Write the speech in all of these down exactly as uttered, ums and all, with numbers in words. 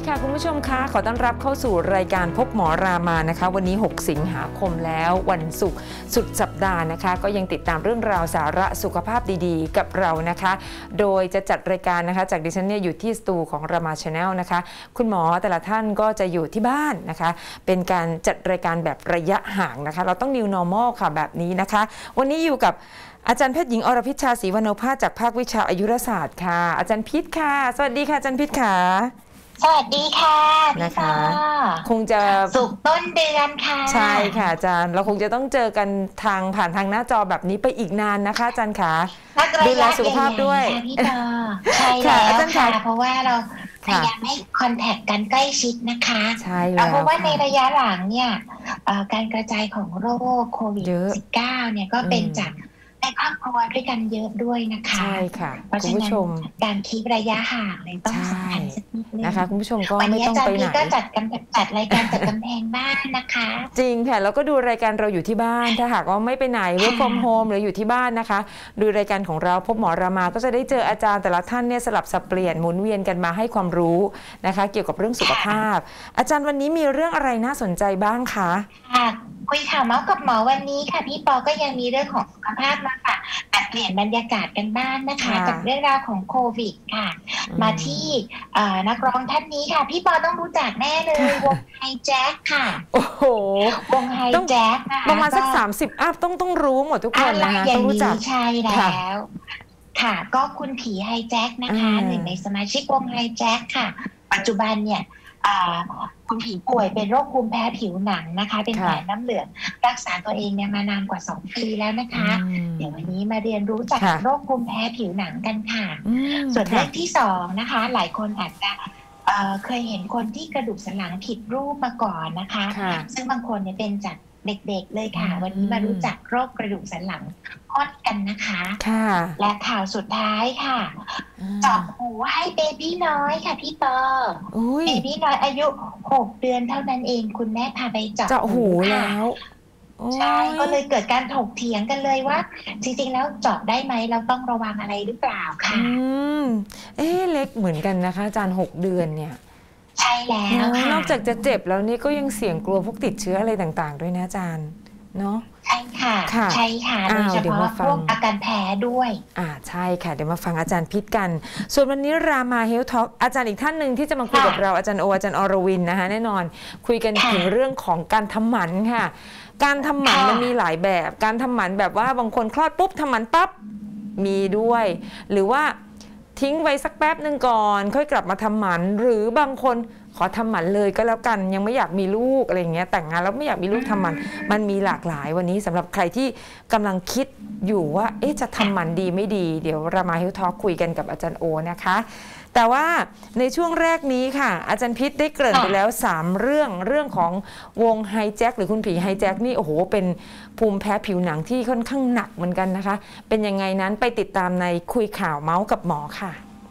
ค่ะคุณผู้ชมคะขอต้อนรับเข้าสู่รายการพบหมอรามานะคะวันนี้หกสิงหาคมแล้ววันศุกร์สุดสัปดาห์นะคะก็ยังติดตามเรื่องราวสาระสุขภาพดีๆกับเรานะคะโดยจะจัดรายการนะคะจากดิฉันเนี่ยอยู่ที่สตูของรามา Channel นะคะคุณหมอแต่ละท่านก็จะอยู่ที่บ้านนะคะเป็นการจัดรายการแบบระยะห่างนะคะเราต้อง New Normal ค่ะแบบนี้นะคะวันนี้อยู่กับอาจารย์แพทย์หญิงอรพิชชาศรีวรรณภาสจากภาควิชาอายุรศาสตร์ค่ะอาจารย์พิษค่ะสวัสดีค่ะอาจารย์พิษค่ะสวัสดีค่ะนะคะคงจะศุกร์ต้นเดือนค่ะใช่ค่ะอาจารย์เราคงจะต้องเจอกันทางผ่านทางหน้าจอแบบนี้ไปอีกนานนะคะอาจารย์ค่ะดูแลสุขภาพด้วยพี่ต่อใช่แล้วค่ะเพราะว่าเราพยายามให้คอนแทคกันใกล้ชิดนะคะใช่แล้วเพราะว่าในระยะหลังเนี่ยการกระจายของโรคโควิด สิบเก้า เนี่ยก็เป็นจากในครอบครัวด้วยกันเยอะด้วยนะคะใช่ค่ะคุณผู้ชมการคีประยะห่างเลยต้องสำคัญสักนิดนึงนะคะคุณผู้ชมก็ไม่ต้องไปไหนก็จัดกันจัดรายการจัดกำแพงบ้านนะคะจริงค่ะแล้วก็ดูรายการเราอยู่ที่บ้านถ้าหากว่าไม่ไปไหน work from home หรืออยู่ที่บ้านนะคะดูรายการของเราพบหมอรามาก็จะได้เจออาจารย์แต่ละท่านเนี่ยสลับสับเปลี่ยนหมุนเวียนกันมาให้ความรู้นะคะเกี่ยวกับเรื่องสุขภาพอาจารย์วันนี้มีเรื่องอะไรน่าสนใจบ้างคะค่ะคุยข่าวเมาส์กับหมอวันนี้ค่ะพี่ปอก็ยังมีเรื่องของสุขภาพมาค่ะแต่เปลี่ยนบรรยากาศกันบ้างนะคะจากเรื่องราวของโควิดค่ะมาที่นักร้องท่านนี้ค่ะพี่ปอต้องรู้จักแน่เลยวงไฮแจ็คค่ะโอ้โหวงไฮแจ็คนะคะประมาณสักสามสิบอัพต้องต้องรู้หมดทุกคนนะคะต้องรู้จักใช่แล้วค่ะก็คุณผีไฮแจ็คนะคะหนึ่งในสมาชิกวงไฮแจ็คค่ะปัจจุบันเนี่ยคุณผีป่วยเป็นโรคภูมิแพ้ผิวหนังนะคะเป็นแผลน้ำเหลืองรักษาตัวเองเนี่ยมานานกว่าสองปีแล้วนะคะเดี๋ยววันนี้มาเรียนรู้จากโรคภูมิแพ้ผิวหนังกันค่ะส่วนเรื่องที่สองนะคะหลายคนอาจจะเคยเห็นคนที่กระดูกสันหลังผิดรูปมาก่อนนะคะซึ่งบางคนเนี่ยเป็นจากเด็กๆเลยค่ะวันนี้มารู้จักโรคกระดูกสันหลังคดกันนะคะและข่าวสุดท้ายค่ะเจาะหูให้เบบี้น้อยค่ะพี่ปอเบบี้น้อยอายุหกเดือนเท่านั้นเองคุณแม่พาไปเจาะหูแล้วใช่ก็เลยเกิดการถกเถียงกันเลยว่าจริงๆแล้วเจาะได้ไหมเราต้องระวังอะไรหรือเปล่าค่ะอืมเอ๊ะเล็กเหมือนกันนะคะอาจารย์หกเดือนเนี่ยใช่แล้วค่ะนอกจากจะเจ็บแล้วนี่ก็ยังเสี่ยงกลัวพวกติดเชื้ออะไรต่างๆด้วยนะอาจารย์เนาะใช่ค่ะใช่ค่ะโดยเฉพาะพวกอาการแพ้ด้วยอ่าใช่ค่ะเดี๋ยวมาฟังอาจารย์พิษกันส่วนวันนี้รามาเฮลท์ท็อกอาจารย์อีกท่านหนึ่งที่จะมาคุยกับเราอาจารย์โออาจารย์อรวินนะคะแน่นอนคุยกันถึงเรื่องของการทำหมันค่ะการทำหมันมันมีหลายแบบการทำหมันแบบว่าบางคนคลอดปุ๊บทำหมันปั๊บมีด้วยหรือว่าทิ้งไว้สักแป๊บหนึ่งก่อนค่อยกลับมาทำหมันหรือบางคนขอทำหมันเลยก็แล้วกันยังไม่อยากมีลูกอะไรเงี้ยแต่งงานแล้วไม่อยากมีลูกทำหมันมันมีหลากหลายวันนี้สำหรับใครที่กำลังคิดอยู่ว่าเอ๊ะจะทำหมันดีไม่ดีเดี๋ยวรามาเฮลท์ทอล์คคุยกันกับอาจารย์โอนะคะแต่ว่าในช่วงแรกนี้ค่ะอาจารย์พิษได้เกริ่นไปแล้วสามเรื่องเรื่องของวงไฮแจ็คหรือคุณผีไฮแจ็คนี่โอ้โหเป็นภูมิแพ้ผิวหนังที่ค่อนข้างหนักเหมือนกันนะคะเป็นยังไงนั้นไปติดตามในคุยข่าวเมาส์กับหมอค่ะ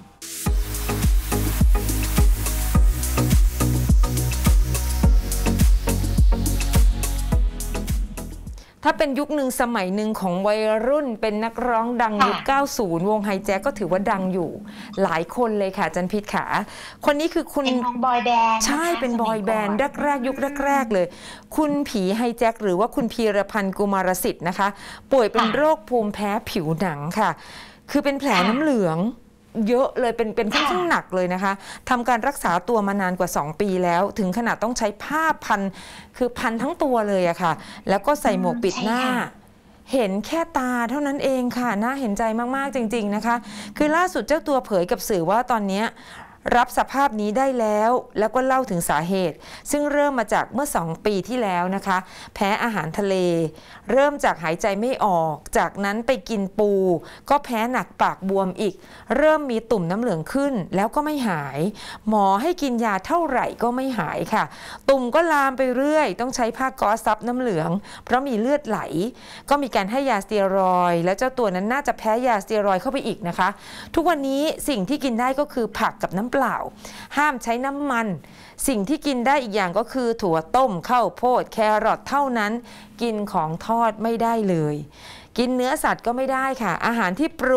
ถ้าเป็นยุคหนึ่งสมัยหนึ่งของวัยรุ่นเป็นนักร้องดังยุคเก้าสิบวงไฮแจ็คก็ถือว่าดังอยู่หลายคนเลยค่ะจันพิษขาคนนี้คือคุณเป็นวงบอยแบนด์ใช่เป็นบอยแบนด์แรกๆยุคแรกๆเลยคุณผีไฮแจ็คหรือว่าคุณพีรพันธ์กุมารสิทธิ์นะคะป่วยเป็นโรคภูมิแพ้ผิวหนังค่ะคือเป็นแผลน้ำเหลืองเยอะเลยเป็นเป็นค่อนข้างหนักเลยนะคะทำการรักษาตัวมานานกว่าสองปีแล้วถึงขนาดต้องใช้ผ้าพันคือพันทั้งตัวเลยอะค่ะแล้วก็ใส่หมวกปิดหน้าเห็นแค่ตาเท่านั้นเองค่ะน่าเห็นใจมากๆจริงๆนะคะคือล่าสุดเจ้าตัวเผยกับสื่อว่าตอนนี้รับสภาพนี้ได้แล้วแล้วก็เล่าถึงสาเหตุซึ่งเริ่มมาจากเมื่อสองปีที่แล้วนะคะแพ้อาหารทะเลเริ่มจากหายใจไม่ออกจากนั้นไปกินปูก็แพ้หนักปากบวมอีกเริ่มมีตุ่มน้ำเหลืองขึ้นแล้วก็ไม่หายหมอให้กินยาเท่าไหร่ก็ไม่หายค่ะตุ่มก็ลามไปเรื่อยต้องใช้ผ้าก๊อซซับน้ำเหลืองเพราะมีเลือดไหลก็มีการให้ยาสเตียรอยด์แล้วเจ้าตัวนั้นน่าจะแพ้ยาสเตียรอยด์เข้าไปอีกนะคะทุกวันนี้สิ่งที่กินได้ก็คือผักกับน้ำเปล่าห้ามใช้น้ำมันสิ่งที่กินได้อีกอย่างก็คือถั่วต้มข้าวโพดแครอทเท่านั้นกินของทอดไม่ได้เลยกินเนื้อสัตว์ก็ไม่ได้ค่ะอาหารที่ปรุง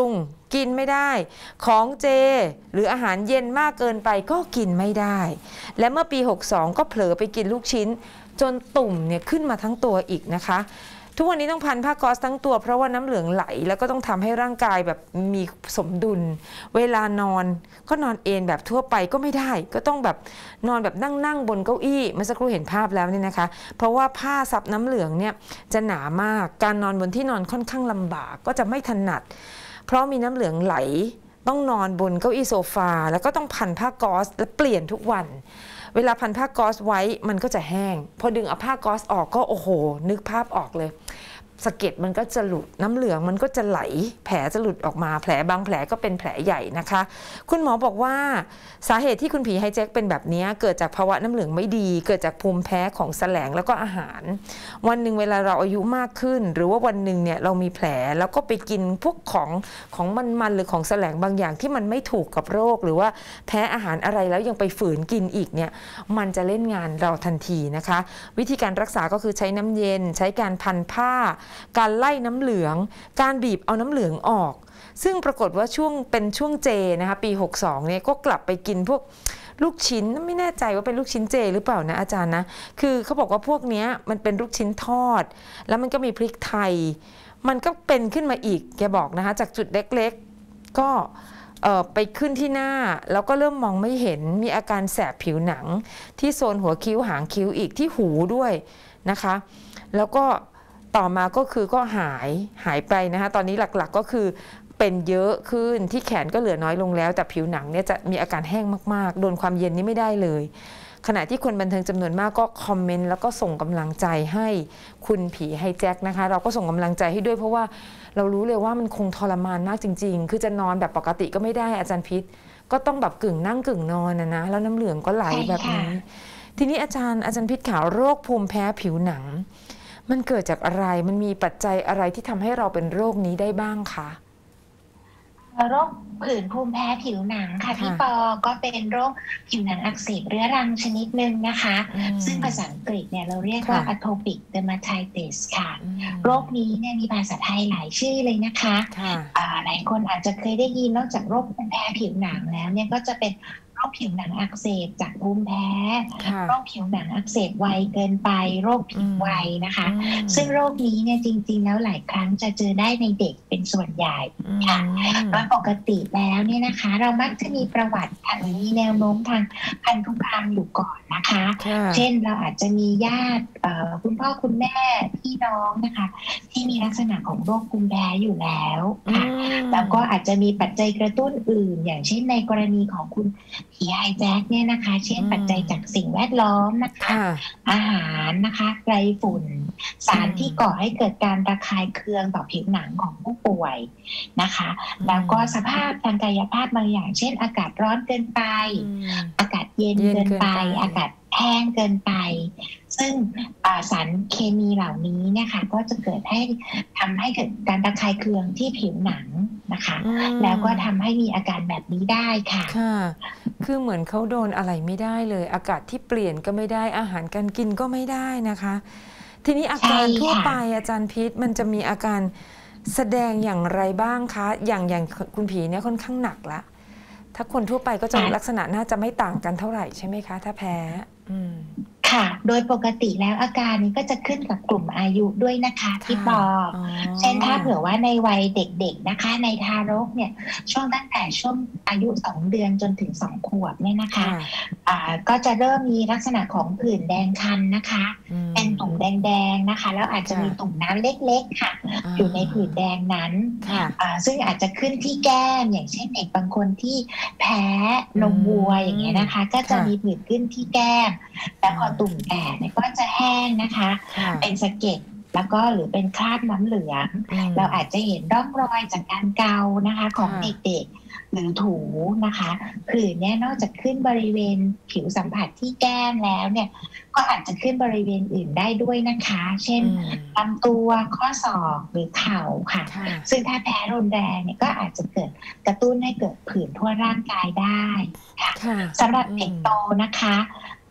กินไม่ได้ของเจหรืออาหารเย็นมากเกินไปก็กินไม่ได้และเมื่อปีหกสองก็เผลอไปกินลูกชิ้นจนตุ่มเนี่ยขึ้นมาทั้งตัวอีกนะคะทุกวันนี้ต้องพันผ้าก๊อซทั้งตัวเพราะว่าน้ำเหลืองไหลแล้วก็ต้องทำให้ร่างกายแบบมีสมดุลเวลานอนก็นอนเอนแบบทั่วไปก็ไม่ได้ก็ต้องแบบนอนแบบนั่งนั่งบนเก้าอี้เมื่อสักครู่เห็นภาพแล้วนี่นะคะเพราะว่าผ้าซับน้ำเหลืองเนี่ยจะหนามากการนอนบนที่นอนค่อนข้างลำบากก็จะไม่ถนัดเพราะมีน้ำเหลืองไหลต้องนอนบนเก้าอี้โซฟาแล้วก็ต้องพันผ้าก๊อซและเปลี่ยนทุกวันเวลาพันผ้าก๊อซไว้มันก็จะแห้งพอดึงเอาผ้าก๊อซออกก็โอ้โหนึกภาพออกเลยสะเก็ดมันก็จะหลุดน้ำเหลืองมันก็จะไหลแผลจะหลุดออกมาแผลบางแผลก็เป็นแผลใหญ่นะคะคุณหมอบอกว่าสาเหตุที่คุณผีไฮแจ็คเป็นแบบนี้เกิดจากภาวะน้ำเหลืองไม่ดีเกิดจากภูมิแพ้ของแสลงแล้วก็อาหารวันหนึ่งเวลาเราอายุมากขึ้นหรือว่าวันหนึ่งเนี่ยเรามีแผลแล้วก็ไปกินพวกของของมันๆหรือของแสลงบางอย่างที่มันไม่ถูกกับโรคหรือว่าแพ้อาหารอะไรแล้วยังไปฝืนกินอีกเนี่ยมันจะเล่นงานเราทันทีนะคะวิธีการรักษาก็คือใช้น้ำเย็นใช้การพันผ้าการไล่น้ำเหลืองการบีบเอาน้ำเหลืองออกซึ่งปรากฏว่าช่วงเป็นช่วงเจนะคะปีหกสองเนี่ยก็กลับไปกินพวกลูกชิ้นไม่แน่ใจว่าเป็นลูกชิ้นเจหรือเปล่านะอาจารย์นะคือเขาบอกว่าพวกนี้มันเป็นลูกชิ้นทอดแล้วมันก็มีพริกไทยมันก็เป็นขึ้นมาอีกแกบอกนะคะจากจุดเล็กๆก็ไปขึ้นที่หน้าแล้วก็เริ่มมองไม่เห็นมีอาการแสบผิวหนังที่โซนหัวคิ้วหางคิ้วอีกที่หูด้วยนะคะแล้วก็ต่อมาก็คือก็หายหายไปนะคะตอนนี้หลักๆก็คือเป็นเยอะขึ้นที่แขนก็เหลือน้อยลงแล้วแต่ผิวหนังเนี่ยจะมีอาการแห้งมากๆโดนความเย็นนี่ไม่ได้เลยขณะที่คนบันเทิงจำนวนมากก็คอมเมนต์แล้วก็ส่งกำลังใจให้คุณผีไฮแจ็คนะคะเราก็ส่งกำลังใจให้ด้วยเพราะว่าเรารู้เลยว่ามันคงทรมานมากจริงๆคือจะนอนแบบปกติก็ไม่ได้อาจารย์พิษก็ต้องแบบกึ่งนั่งกึ่งนอนนะนะแล้วน้ำเหลืองก็ไหลแบบนี้ทีนี้อาจารย์อาจารย์พิษข่าวโรคภูมิแพ้ผิวหนังมันเกิดจากอะไรมันมีปัจจัยอะไรที่ทำให้เราเป็นโรคนี้ได้บ้างคะโรคผื่นภูมิแพ้ผิวหนังค่ะพี่ปอก็เป็นโรคผิวหนังอักเสบเรื้อรังชนิดหนึ่งนะคะซึ่งภาษาอังกฤษเนี่ยเราเรียกว่า atopic dermatitis ค่ะโรคนี้เนี่ยมีภาษาไทยหลายชื่อเลยนะคะหลายคนอาจจะเคยได้ยินนอกจากโรคภูมิแพ้ผิวหนังแล้วเนี่ยก็จะเป็นโรคผิวหนังอักเสบจากภูมิแพ้โรคผิวหนังอักเสบไวเกินไปโรคผิวไวนะคะซึ่งโรคนี้เนี่ยจริงๆแล้วหลายครั้งจะเจอได้ในเด็กเป็นส่วนใหญ่ค่ะโดยปกติแล้วเนี่ยนะคะเรามักจะมีประวัติหรือมีแนวโน้มทางพันธุกรรมอยู่ก่อนนะคะเช่นเราอาจจะมีญาติคุณพ่อคุณแม่พี่น้องนะคะที่มีลักษณะของโรคภูมิแพ้อยู่แล้วค่ะแล้วก็อาจจะมีปัจจัยกระตุ้นอื่นอย่างเช่นในกรณีของคุณผีไฮแจ็คเนี่ยนะคะเช่นปัจจัยจากสิ่งแวดล้อมนะคะอาหารนะคะไรฝุ่นสารที่ก่อให้เกิดการระคายเคืองต่อผิวหนังของผู้ป่วยนะคะแล้วก็สภาพทางกายภาพบางอย่างเช่นอากาศร้อนเกินไปอากาศเย็นเกินไปอากาศแห้งเกินไปซึ่งสารเคมีเหล่านี้เนี่ยค่ะก็จะเกิดให้ทำให้เกิดการระคายเคืองที่ผิวหนังนะคะแล้วก็ทำให้มีอาการแบบนี้ได้ค่ะค่ะคือเหมือนเขาโดนอะไรไม่ได้เลยอากาศที่เปลี่ยนก็ไม่ได้อาหารการกินก็ไม่ได้นะคะทีนี้อาการทั่วไปอาจารย์พิษมันจะมีอาการแสดงอย่างไรบ้างคะอย่างอย่างคุณผีเนี่ยค่อนข้างหนักละถ้าคนทั่วไปก็จะลักษณะน่าจะไม่ต่างกันเท่าไหร่ใช่ไหมคะถ้าแพ้อืมค่ะโดยปกติแล้วอาการนี้ก็จะขึ้นกับกลุ่มอายุด้วยนะคะพี่ปอเช่นถ้าเผื่อว่าในวัยเด็กๆนะคะในทารกเนี่ยช่วงตั้งแต่ช่วงอายุสองเดือนจนถึงสองขวบเนี่ยนะคะอ่าก็จะเริ่มมีลักษณะของผื่นแดงคันนะคะเป็นตุ่มแดงๆนะคะแล้วอาจจะมีตุ่มน้ำเล็กๆค่ะอยู่ในผื่นแดงนั้นอ่าซึ่งอาจจะขึ้นที่แก้มอย่างเช่นเด็กบางคนที่แพ้นมวัวอย่างเงี้ยนะคะก็จะมีผื่นขึ้นที่แก้มแล้วพอตุ่มแก่เนี่ยก็จะแห้งนะคะเป็นสะเก็ดแล้วก็หรือเป็นคราบน้ำเหลืองเราอาจจะเห็นร่องรอยจากการเกานะคะของเด็กๆหรือถูนะคะผื่นเนี่ยนอกจากขึ้นบริเวณผิวสัมผัสที่แก้มแล้วเนี่ยก็อาจจะขึ้นบริเวณอื่นได้ด้วยนะคะเช่นลำตัวข้อศอกหรือเข่าค่ะซึ่งถ้าแพ้รุนแรงเนี่ยก็อาจจะเกิดกระตุ้นให้เกิดผื่นทั่วร่างกายได้ค่ะสำหรับเด็กโตนะคะ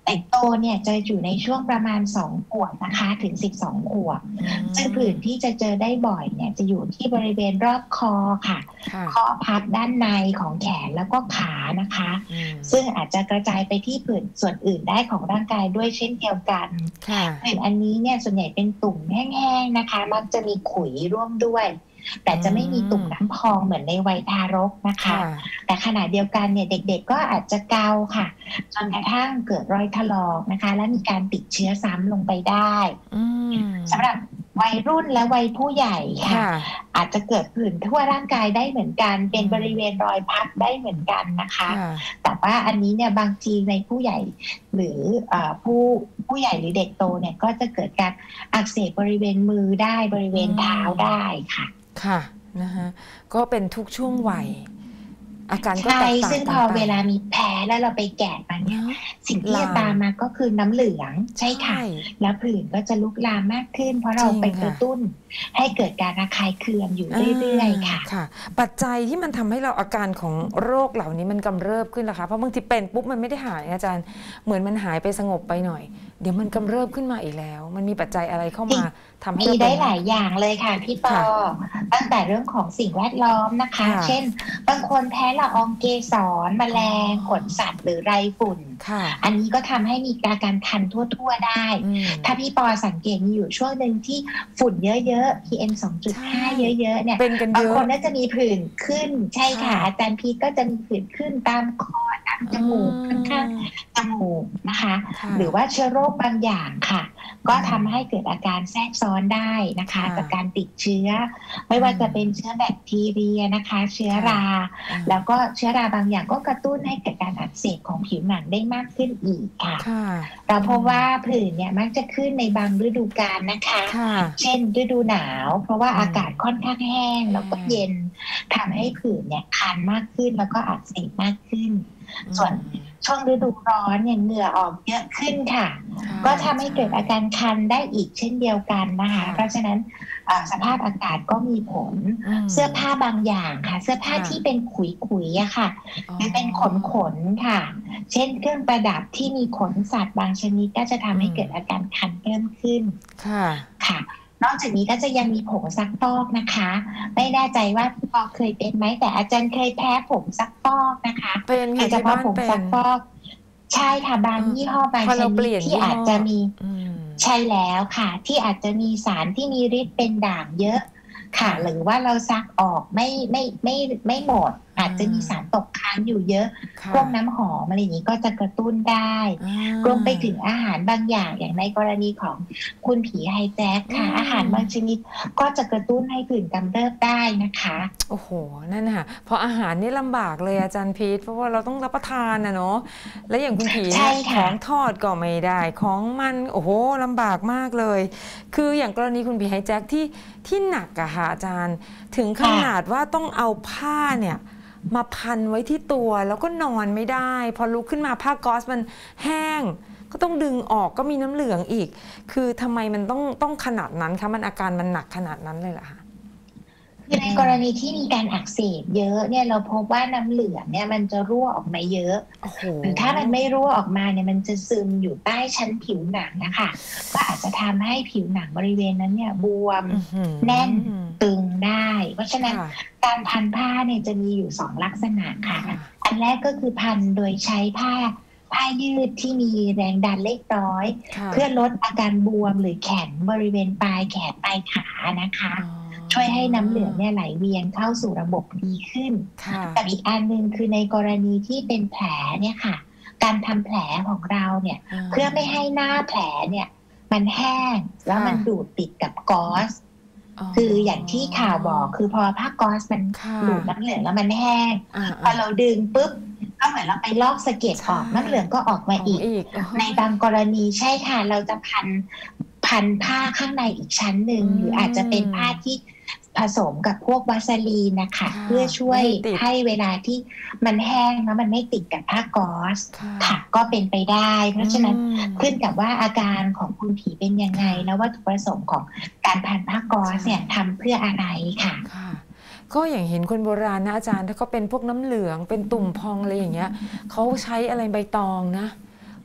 แต่โตเนี่ยจะอยู่ในช่วงประมาณสองขวบนะคะถึงสิบสองขวบซึ่งผื่นที่จะเจอได้บ่อยเนี่ยจะอยู่ที่บริเวณรอบคอค่ะข้อพับด้านในของแขนแล้วก็ขานะคะซึ่งอาจจะกระจายไปที่ผื่นส่วนอื่นได้ของร่างกายด้วยเช่นเดียวกันผื่นอันนี้เนี่ยส่วนใหญ่เป็นตุ่มแห้งๆนะคะมักจะมีขุยร่วมด้วยแต่จะไม่มีตุ่มน้ำพองเหมือนในวัยทารกนะคะแต่ขณะเดียวกันเนี่ยเด็กๆก็อาจจะเกาค่ะจนกระทั่งเกิดรอยถลอกนะคะและมีการติดเชื้อซ้ำลงไปได้สำหรับวัยรุ่นและวัยผู้ใหญ่ค่ะอาจจะเกิดผื่นทั่วร่างกายได้เหมือนกันเป็นบริเวณรอยพับได้เหมือนกันนะคะแต่ว่าอันนี้เนี่ยบางทีในผู้ใหญ่หรือผู้ผู้ใหญ่หรือเด็กโตเนี่ยก็จะเกิดการอักเสบบริเวณมือได้บริเวณเท้าได้ค่ะค่ะนะคะก็เป็นทุกช่วงวัยอาการก็แตกต่างกันไปซึ่งพอเวลามีแพ้แล้วเราไปแกะมันเนี่ยสิ่งที่จะตามมาก็คือน้ำเหลืองใช่ค่ะแล้วผื่นก็จะลุกลามมากขึ้นเพราะเราไปกระตุ้นให้เกิดการระคายเคืองอยู่เรื่อยๆค่ะค่ะปัจจัยที่มันทำให้เราอาการของโรคเหล่านี้มันกำเริบขึ้นล่ะคะเพราะบางทีเป็นปุ๊บมันไม่ได้หายอาจารย์เหมือนมันหายไปสงบไปหน่อยเดี๋ยวมันกำเริบขึ้นมาอีกแล้วมันมีปัจจัยอะไรเข้ามาทำให้มีได้หลายอย่างเลยค่ะพี่ปอตั้งแต่เรื่องของสิ่งแวดล้อมนะคะเช่นบางคนแพ้ละอองเกสรแมลงขนสัตว์หรือไรฝุ่นอันนี้ก็ทำให้มีอาการคันทั่วๆได้ถ้าพี่ปอสังเกตมีอยู่ช่วงหนึ่งที่ฝุ่นเยอะๆ พี เอ็ม สองจุดห้า เยอะๆเนี่ยบางคนน่าจะมีผื่นขึ้นใช่ค่ะอาจารย์พีก็จะมีผื่นขึ้นตามคอตามจมูกข้างๆจมูกนะคะหรือว่าเชื้อโรคบางอย่างค่ะก็ทำให้เกิดอาการแทรกซ้อนได้นะคะจากการติดเชื้อไม่ว่าจะเป็นเชื้อแบคทีเรียนะคะเชื้อราแล้วก็เชื้อราบางอย่างก็กระตุ้นให้เกิดการอักเสบของผิวหนังได้มากขึ้นอีกค่ะเราพบว่าผื่นเนี่ยมักจะขึ้นในบางฤดูกาลนะคะเช่นฤดูหนาวเพราะว่าอากาศค่อนข้างแห้งแล้วก็เย็นทำให้ผื่นเนี่ยคันมากขึ้นแล้วก็อักเสบมากขึ้นส่วนช่วงฤดูร้อนเนี่ยเหงื่อออกเยอะขึ้นค่ะก็ทำให้เกิดอาการคันได้อีกเช่นเดียวกันนะคะเพราะฉะนั้นสภาพอากาศก็มีผลเสื้อผ้าบางอย่างค่ะเสื้อผ้าที่เป็นขุยๆอะค่ะหรือเป็นขนๆค่ะเช่นเครื่องประดับที่มีขนสัตว์บางชนิดก็จะทำให้เกิดอาการคันเพิ่มขึ้นค่ะค่ะนอกจากนี้ก็จะยังมีผงซักฟอกนะคะไม่แน่ใจว่าพี่ปอเคยเป็นไหมแต่อาจารย์เคยแพ้ผงซักฟอกนะคะเป็นโดยเฉพาะผงซักฟอกใช่ค่ะบางยี่ห้อบางชนิดที่อาจจะมีใช่แล้วค่ะที่อาจจะมีสารที่มีฤทธิ์เป็นด่างเยอะค่ะหรือว่าเราซักออกไม่ไม่ไม่ไม่หมดอาจจะมีสารตกค้างอยู่เยอะพวกน้ำหอมอะไรอย่างนี้ก็จะกระตุ้นได้รวมไปถึงอาหารบางอย่างอย่างในกรณีของคุณผีไฮแจ็คค่ะอาหารบางชนิดก็จะกระตุ้นให้ผื่นกำเริบได้นะคะโอ้โหนั่นน่ะเพราะอาหารนี่ลำบากเลยอาจารย์พีทเพราะว่าเราต้องรับประทานนะเนาะและอย่างคุณผีของทอดก็ไม่ได้ของมันโอ้โหลำบากมากเลยคืออย่างกรณีคุณผีไฮแจ็คที่ที่หนักอะค่ะอาจารย์ถึงขนาดว่าต้องเอาผ้าเนี่ยมาพันไว้ที่ตัวแล้วก็นอนไม่ได้พอลุกขึ้นมาผ้าก๊อซมันแห้งก็ต้องดึงออกก็มีน้ำเหลืองอีกคือทำไมมันต้องต้องขนาดนั้นคะมันอาการมันหนักขนาดนั้นเลยเหรอคะคือในกรณีที่มีการอักเสบเยอะเนี่ยเราพบว่าน้ำเหลืองเนี่ยมันจะรั่วออกมาเยอะหรือถ้ามันไม่รั่วออกมาเนี่ยมันจะซึมอยู่ใต้ชั้นผิวหนังนะคะก็อาจจะทำให้ผิวหนังบริเวณนั้นเนี่ยบวมแน่นตึงได้เพราะฉะนั้นการพันผ้าเนี่ยจะมีอยู่สองลักษณะค่ะอันแรกก็คือพันโดยใช้ผ้าผ้ายืดที่มีแรงดันเล็กน้อยเพื่อลดอาการบวมหรือแข็งบริเวณปลายแขนปลายขานะคะช่วยให้น้ำเหลืองเนี่ยไหลเวียนเข้าสู่ระบบดีขึ้นแต่อีกอันหนึ่งคือในกรณีที่เป็นแผลเนี่ยค่ะการทำแผลของเราเนี่ยเพื่อไม่ให้หน้าแผลเนี่ยมันแห้งแล้วมันดูดติดกับก๊อซคืออย่างที่ข่าวบอกคือพอผ้าก๊อซมันดูดน้ำเหลืองแล้วมันแห้งพอเราดึงปุ๊บก็เหมือนเราไปลอกสะเก็ดออกน้ำเหลืองก็ออกมาอีกในบางกรณีใช่ค่ะเราจะพันพันผ้าข้างในอีกชั้นหนึ่งหรืออาจจะเป็นผ้าที่ผสมกับพวกวัสลีนนะคะเพื่อช่วยให้เวลาที่มันแห้งแล้วมันไม่ติดกับผ้าก๊อซค่ะก็เป็นไปได้เพราะฉะนั้นขึ้นกับว่าอาการของคุณผีเป็นยังไงแล้ววัตถุประสงค์ของการพันผ้าก๊อซเนี่ยทำเพื่ออะไรค่ะก็อย่างเห็นคนโบราณนะอาจารย์ถ้าเขาเป็นพวกน้ำเหลืองเป็นตุ่มพองอะไรอย่างเงี้ยเขาใช้อะไรใบตองนะ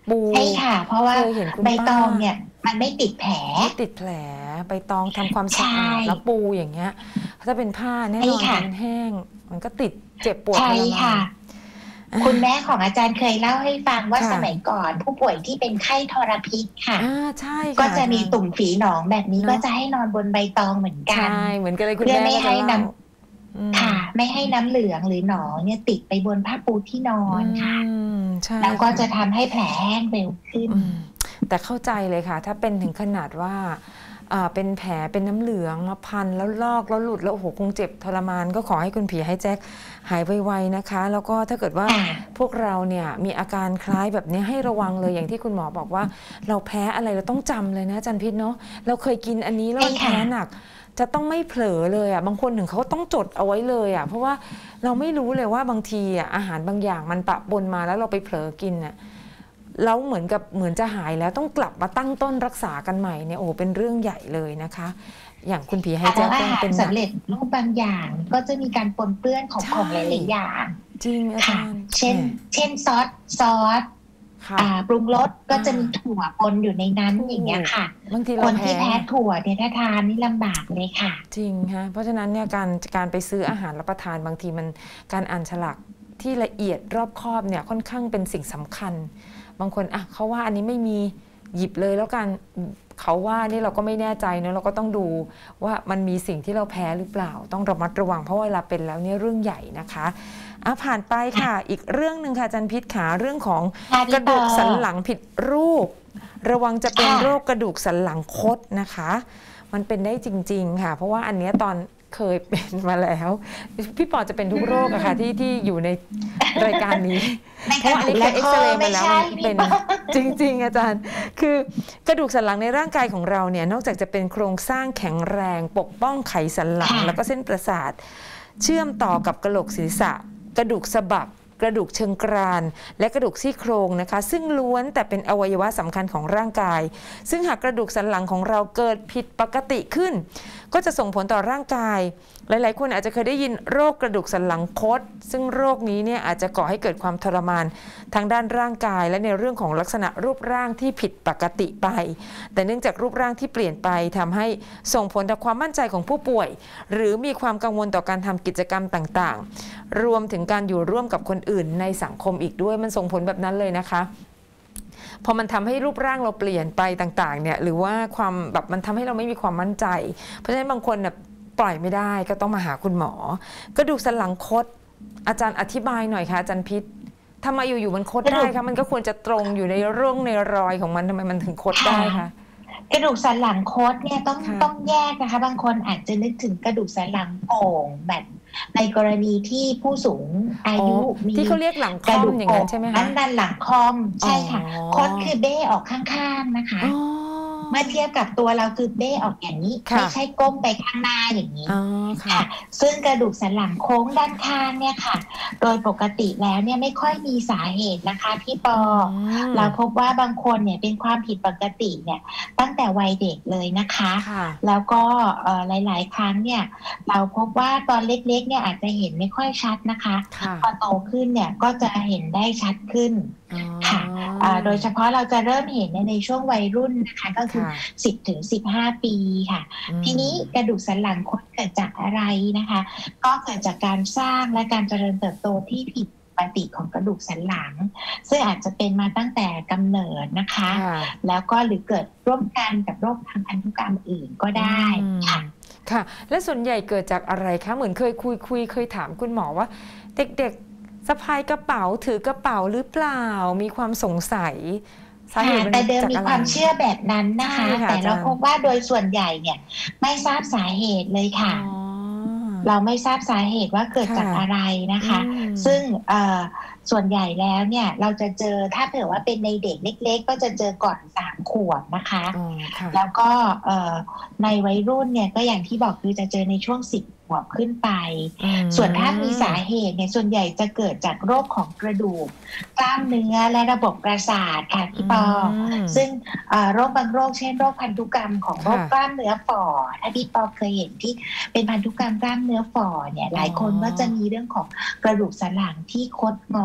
ปูใช่ค่ะเพราะว่าใบตองเนี่ยมันไม่ติดแผลไม่ติดแผลใบตองทำความสะอาดแล้วปูอย่างเงี้ยถ้าเป็นผ้าแน่นอนมันแห้งมันก็ติดเจ็บปวดทรมานคุณแม่ของอาจารย์เคยเล่าให้ฟังว่าสมัยก่อนผู้ป่วยที่เป็นไข้ทรพิษค่ะก็จะมีตุ่มฝีหนองแบบนี้ก็จะให้นอนบนใบตองเหมือนกันใช่เหมือนกันเลยคุณแม่ไม่ให้น้ำค่ะไม่ให้น้ำเหลืองหรือหนองเนี่ยติดไปบนผ้าปูที่นอนค่ะแล้วก็จะทำให้แผลแห้งเร็วขึ้นแต่เข้าใจเลยค่ะถ้าเป็นถึงขนาดว่าเป็นแผลเป็นน้ำเหลืองมาพันแล้วลอกแล้วหลุดแล้วโอ้โหคงเจ็บทรมานก็ขอให้คุณผีให้แจ็คหายไวๆนะคะแล้วก็ถ้าเกิดว่าพวกเราเนี่ยมีอาการคล้ายแบบนี้ให้ระวังเลยอย่างที่คุณหมอบอกว่าเราแพ้อะไรเราต้องจำเลยนะอาจารย์พิษเนาะเราเคยกินอันนี้แล้วมันแพ้หนักจะต้องไม่เผลอเลยอ่ะบางคนถึงเขาต้องจดเอาไว้เลยอ่ะเพราะว่าเราไม่รู้เลยว่าบางทีอ่ะอาหารบางอย่างมันปะปนมาแล้วเราไปเผลอกินอ่ะแล้วเหมือนกับเหมือนจะหายแล้วต้องกลับมาตั้งต้นรักษากันใหม่เนี่ยโอ้เป็นเรื่องใหญ่เลยนะคะอย่างคุณผีให้แจ้งเป็นสำเร็จรูปบางอย่างก็จะมีการปนเปื้อนของของหลายๆอย่างจริงอาจารย์เช่นเช่นซอสซอสปรุงรสก็จะมีถั่วปนอยู่ในนั้นอย่างเงี้ยค่ะคนที่แพ้ถั่วเนี่ยถ้าทานนี่ลำบากเลยค่ะจริงฮะเพราะฉะนั้นเนี่ยการการไปซื้ออาหารรับประทานบางทีมันการอ่านฉลากที่ละเอียดรอบคอบเนี่ยค่อนข้างเป็นสิ่งสำคัญบางคนอ่ะเขาว่าอันนี้ไม่มีหยิบเลยแล้วกันเขาว่านี่เราก็ไม่แน่ใจเนอะเราก็ต้องดูว่ามันมีสิ่งที่เราแพ้หรือเปล่าต้องระมัดระวังเพราะเวลาเป็นแล้วเนี่ยเรื่องใหญ่นะคะอ่ะผ่านไปค่ะอีกเรื่องหนึ่งค่ะอาจารย์พิษขาเรื่องของกระดูกสันหลังผิดรูประวังจะเป็นโรคกระดูกสันหลังคดนะคะมันเป็นได้จริงๆค่ะเพราะว่าอันนี้ตอนเคยเป็นมาแล้วพี่ปอจะเป็นทุกโรคอะค่ะที่ที่อยู่ในรายการนี้เพราะอันนี้เคยเอ็กซเรย์มาแล้วเป็นจริงๆอาจารย์คือกระดูกสันหลังในร่างกายของเราเนี่ยนอกจากจะเป็นโครงสร้างแข็งแรงปกป้องไขสันหลังแล้วก็เส้นประสาทเชื่อมต่อกับกระโหลกศีรษะกระดูกสะบักกระดูกเชิงกรานและกระดูกซี่โครงนะคะซึ่งล้วนแต่เป็นอวัยวะสำคัญของร่างกายซึ่งหากกระดูกสันหลังของเราเกิดผิดปกติขึ้นก็จะส่งผลต่อร่างกายหลายๆคนอาจจะเคยได้ยินโรคกระดูกสันหลังคดซึ่งโรคนี้เนี่ยอาจจะก่อให้เกิดความทรมานทางด้านร่างกายและในเรื่องของลักษณะรูปร่างที่ผิดปกติไปแต่เนื่องจากรูปร่างที่เปลี่ยนไปทำให้ส่งผลต่อความมั่นใจของผู้ป่วยหรือมีความกังวลต่อการทำกิจกรรมต่างๆรวมถึงการอยู่ร่วมกับคนอื่นในสังคมอีกด้วยมันส่งผลแบบนั้นเลยนะคะพอมันทำให้รูปร่างเราเปลี่ยนไปต่างๆเนี่ยหรือว่าความแบบมันทำให้เราไม่มีความมั่นใจเพราะฉะนั้นบางคนเนี่ยปล่อยไม่ได้ก็ต้องมาหาคุณหมอกระดูกสันหลังคดอาจารย์อธิบายหน่อยค่ะอาจารย์พิษทำไมอยู่ๆมันคดได้คะมันก็ควรจะตรงอยู่ในร่องในรอยของมันทำไมมันถึงคดได้คะกระดูกสันหลังคดเนี่ยต้องต้องแยกนะคะบางคนอาจจะนึกถึงกระดูกสันหลังโก่งแบบในกรณีที่ผู้สูงอายุมีที่เขาเรียกหลังคอมอย่างนั้นใช่ไหมคะนั่นด้านหลังคอมใช่ค่ะคดคือเบ้ออกข้างๆนะคะเมื่อเทียบกับตัวเราคือเบ้ออกอย่างนี้ไม่ใช่ก้มไปข้างหน้าอย่างนี้ค่ะซึ่งกระดูกสันหลังโค้งด้านข้างเนี่ยค่ะโดยปกติแล้วเนี่ยไม่ค่อยมีสาเหตุนะคะพี่ปอเราพบว่าบางคนเนี่ยเป็นความผิดปกติเนี่ยตั้งแต่วัยเด็กเลยนะคะแล้วก็หลายๆครั้งเนี่ยเราพบว่าตอนเล็กๆเนี่ยอาจจะเห็นไม่ค่อยชัดนะคะพอโตขึ้นเนี่ยก็จะเห็นได้ชัดขึ้นค่ะโดยเฉพาะเราจะเริ่มเห็นในช่วงวัยรุ่นนะคะก็คือสิบถึงสิบห้าปีค่ะทีนี้กระดูกสันหลังคดเกิดจากอะไรนะคะก็เกิดจากการสร้างและการเจริญเติบโตที่ผิดปกติของกระดูกสันหลังซึ่งอาจจะเป็นมาตั้งแต่กำเนิดนะคะแล้วก็หรือเกิดร่วมกันกับโรคทางพันธุกรรมอื่นก็ได้ค่ะค่ะและส่วนใหญ่เกิดจากอะไรคะเหมือนเคยคุยคุยเคยถามคุณหมอว่าเด็กๆสะพายกระเป๋าถือกระเป๋าหรือเปล่ามีความสงสัยแต่เดิมมีความเชื่อแบบนั้นนะคะแต่เราพบว่าโดยส่วนใหญ่เนี่ยไม่ทราบสาเหตุเลยค่ะเราไม่ทราบสาเหตุว่าเกิดจากอะไรนะคะซึ่งส่วนใหญ่แล้วเนี่ยเราจะเจอถ้าเผื่อว่าเป็นในเด็กเล็กๆก็จะเจอก่อนสามขวบนะคะแล้วก็ในวัยรุ่นเนี่ยก็อย่างที่บอกคือจะเจอในช่วงสิบขวบขึ้นไปส่วนถ้ามีสาเหตุเนี่ยส่วนใหญ่จะเกิดจากโรคของกระดูกกล้ามเนื้อและระบบประสาทค่ะพี่ปอซึ่งโรคบางโรคเช่นโรคพันธุกรรมของโรคกล้ามเนื้อฝ่อถ้าพี่ปอเคยเห็นที่เป็นพันธุกรรมกล้ามเนื้อฝ่อเนี่ยหลายคนก็จะมีเรื่องของกระดูกสันหลังที่คดงอ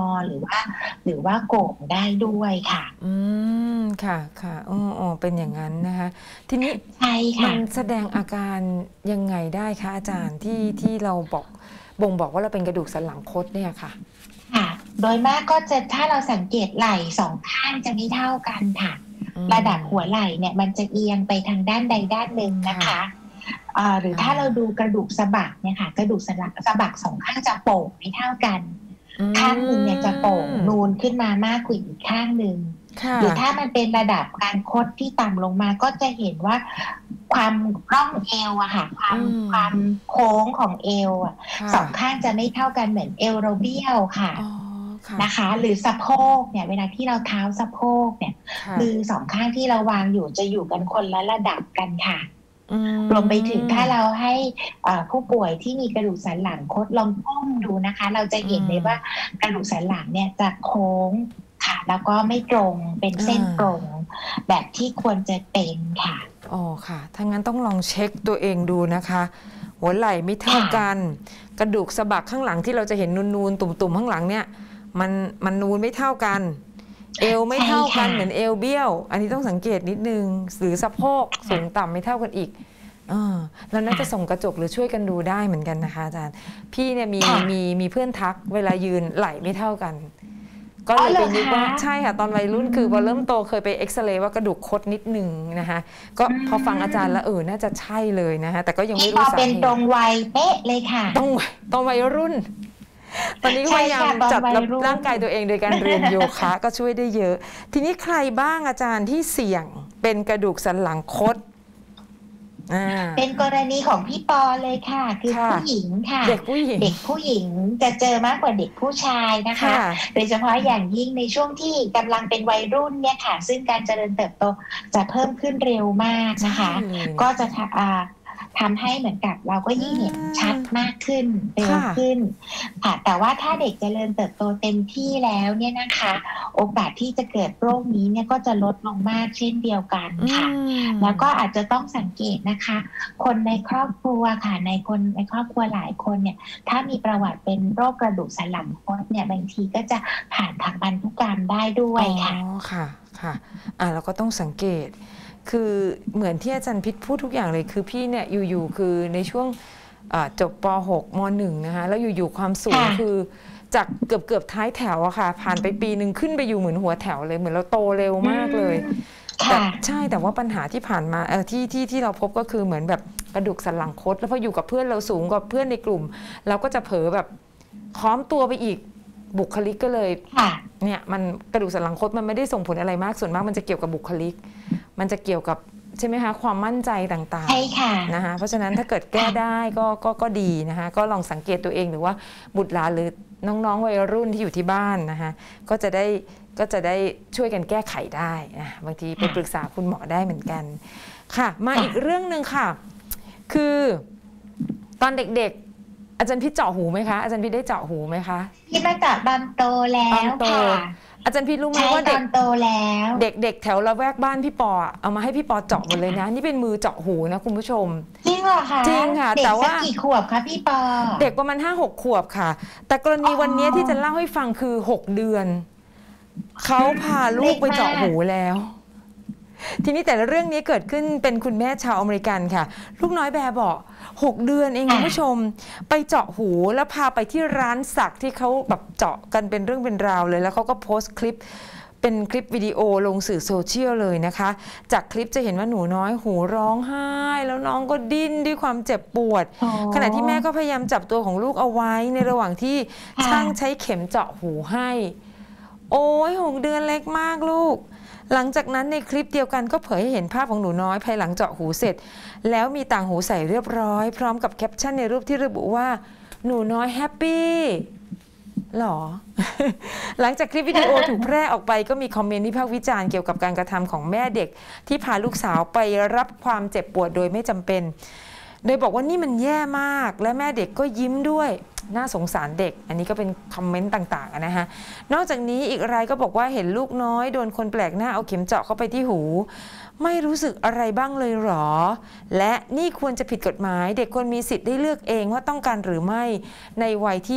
หรือว่าหรือว่าโก่งได้ด้วยค่ะอืมค่ะค่ะอ๋ออ๋อเป็นอย่างนั้นนะคะทีนี้ใช่มัค่ะนแสดงอาการยังไงได้คะอาจารย์ที่ที่เราบอกบ่งบอกว่าเราเป็นกระดูกสันหลังคดเนี่ยค่ะค่ะโดยมากก็จะถ้าเราสังเกตไหล่สองข้างจะไม่เท่ากันค่ะอืมระดับหัวไหล่เนี่ยมันจะเอียงไปทางด้านใดด้านหนึ่งนะคะค่ะอ่าหรือถ้าเราดูกระดูกสะบักเนี่ยค่ะกระดูกสะบักสะบักสองข้างจะโป่งไม่เท่ากันอืข้างหนึ่งเนี่ยจะโป่งมนูนขึ้นมามากกว่าอีกข้างหนึ่งค่ะหรือถ้ามันเป็นระดับการคดที่ต่ำลงมาก็จะเห็นว่าความร่องเอวอะค่ะความอืมความโค้งของเอวอะค่ะสองข้างจะไม่เท่ากันเหมือนเอวเราเบี้ยวค่ะอ๋อค่ะนะคะหรือสะโพกเนี่ยเวลาที่เราเท้าสะโพกเนี่ยค่ะมือสองข้างที่เราวางอยู่จะอยู่กันคนละระดับกันค่ะอืมรวมไปถึงถ้าเราให้อ่าผู้ป่วยที่มีกระดูกสันหลังคดลองก้มดูนะคะ เราจะเห็นเลยว่ากระดูกสันหลังเนี่ยจะโค้งค่ะ แล้วก็ไม่ตรงเป็นเส้นตรง แบบที่ควรจะเป็นค่ะอ๋อค่ะถ้างั้นต้องลองเช็คตัวเองดูนะคะ หัวไหล่ไม่เท่ากัน กระดูกสะบักข้างหลังที่เราจะเห็นนูนๆตุ่มๆข้างหลังเนี่ยมันมันนูนไม่เท่ากัน เอวไม่เท่ากันเหมือนเอวเบี้ยว อันนี้ต้องสังเกตนิดนึงหรือสะโพกสูงต่ำไม่เท่ากันอีกเออแล้วน่าจะส่งกระจกหรือช่วยกันดูได้เหมือนกันนะคะอาจารย์พี่เนี่ยมีมีมีเพื่อนทักเวลายืนไหล่ไม่เท่ากัน ก็เลยไปนึกว่าใช่ค่ะตอนวัยรุ่นคือพอเริ่มโตเคยไปเอ็กซเรย์ว่ากระดูกคดนิดนึงนะคะก็พอฟังอาจารย์แล้วเออน่าจะใช่เลยนะคะแต่ก็ยังไม่รู้สาเหตุเป็นตรงวัยเป๊ะเลยค่ะตรงตรงวัยรุ่นตอนนี้พยายามจัดร่างกายตัวเองโดยการเรียนโยคะก็ช่วยได้เยอะทีนี้ใครบ้างอาจารย์ที่เสี่ยงเป็นกระดูกสันหลังคดเป็นกรณีของพี่ปอเลยค่ะคือผู้หญิงค่ะเด็กผู้หญิงเด็กผู้หญิงจะเจอมากกว่าเด็กผู้ชายนะคะโดยเฉพาะอย่างยิ่งในช่วงที่กำลังเป็นวัยรุ่นเนี่ยค่ะซึ่งการเจริญเติบโตจะเพิ่มขึ้นเร็วมากนะคะก็จะทำให้เหมือนกับเราก็ยิ่งเห็นชัดมากขึ้นเร็วขึ้นค่ะแต่ว่าถ้าเด็กเจริญเติบโตเต็มที่แล้วเนี่ยนะคะโอกาสที่จะเกิดโรคนี้เนี่ยก็จะลดลงมากเช่นเดียวกันค่ะแล้วก็อาจจะต้องสังเกตนะคะคนในครอบครัวค่ะในคนในครอบครัวหลายคนเนี่ยถ้ามีประวัติเป็นโรคกระดูกสันหลังคดเนี่ยบางทีก็จะผ่านทางพันธุกรรมได้ด้วยค่ะอ๋อค่ะค่ะอ่าเราก็ต้องสังเกตคือเหมือนที่อาจารย์พิษพูดทุกอย่างเลยคือพี่เนี่ยอยู่ๆคือในช่วงจบป หก ม หนึ่ง นะคะแล้วอยู่ๆความสูงคือจากเกือบเกือบท้ายแถวอะค่ะผ่านไปปีหนึ่งขึ้นไปอยู่เหมือนหัวแถวเลยเหมือนเราโตเร็วมากเลยแต่ใช่แต่ว่าปัญหาที่ผ่านมาเออที่ที่ที่เราพบก็คือเหมือนแบบกระดูกสันหลังคดแล้วพออยู่กับเพื่อนเราสูงกว่าเพื่อนในกลุ่มเราก็จะเผลอแบบค้อมตัวไปอีกบุคลิกก็เลยเนี่ยมันกระดูกสันหลังคดมันไม่ได้ส่งผลอะไรมากส่วนมากมันจะเกี่ยวกับบุคลิกมันจะเกี่ยวกับใช่ไหมคะความมั่นใจต่างๆนะคะเพราะฉะนั้นถ้าเกิดแก้ได้ก็ก็ก็ดีนะคะก็ลองสังเกตตัวเองหรือว่าบุตรหลานหรือน้องๆวัยรุ่นที่อยู่ที่บ้านนะคะก็จะได้ก็จะได้ช่วยกันแก้ไขได้นะบางทีไปปรึกษาคุณหมอได้เหมือนกันค่ะมาอีกเรื่องหนึ่งค่ะคือตอนเด็กๆอาจารย์พี่เจาะหูไหมคะอาจารย์พี่ได้เจาะหูไหมคะพี่มาเจาะตอนโตแล้วค่ะอาจารย์พี่รู้ไหมว่าเด็กโตแล้วเด็กๆแถวละแวกบ้านพี่ปอเอามาให้พี่ปอเจาะหมดเลยนะนี่เป็นมือเจาะหูนะคุณผู้ชมจริงเหรอคะจริงค่ะแต่ว่ากี่ขวบคะพี่ปอเด็กประมาณ ห้าหก ขวบค่ะแต่กรณีวันนี้ที่จะเล่าให้ฟังคือหกเดือนเขาพาลูกไปเจาะหูแล้วทีนี้แต่ละเรื่องนี้เกิดขึ้นเป็นคุณแม่ชาวอเมริกันค่ะลูกน้อยแบบบอกหกเดือนเองคุณผู้ชมไปเจาะหูแล้วพาไปที่ร้านสักที่เขาแบบเจาะกันเป็นเรื่องเป็นราวเลยแล้วเขาก็โพสต์คลิปเป็นคลิปวิดีโอลงสื่อโซเชียลเลยนะคะจากคลิปจะเห็นว่าหนูน้อยหูร้องไห้แล้วน้องก็ดิ้นด้วยความเจ็บปวดขณะที่แม่ก็พยายามจับตัวของลูกเอาไว้ในระหว่างที่ช่างใช้เข็มเจาะหูให้โอ้ยหกเดือนเล็กมากลูกหลังจากนั้นในคลิปเดียวกันก็เผยให้เห็นภาพของหนูน้อยภายหลังเจาะหูเสร็จแล้วมีต่างหูใส่เรียบร้อยพร้อมกับแคปชั่นในรูปที่ระบุว่าหนูน้อยแฮปปี้หรอ หลังจากคลิปวิดีโอถูกแพร่ออกไปก็มีคอมเมนต์วิพากษ์วิจารณ์เกี่ยวกับการกระทำของแม่เด็กที่พาลูกสาวไปรับความเจ็บปวดโดยไม่จำเป็นโดยบอกว่านี่มันแย่มากและแม่เด็กก็ยิ้มด้วยน่าสงสารเด็กอันนี้ก็เป็นคอมเมนต์ต่างๆนะคะนอกจากนี้อีกรายก็บอกว่าเห็นลูกน้อยโดนคนแปลกหน้าเอาเข็มเจาะเข้าไปที่หูไม่รู้สึกอะไรบ้างเลยหรอและนี่ควรจะผิดกฎหมายเด็กควรมีสิทธิ์ได้เลือกเองว่าต้องการหรือไม่ในวัยที่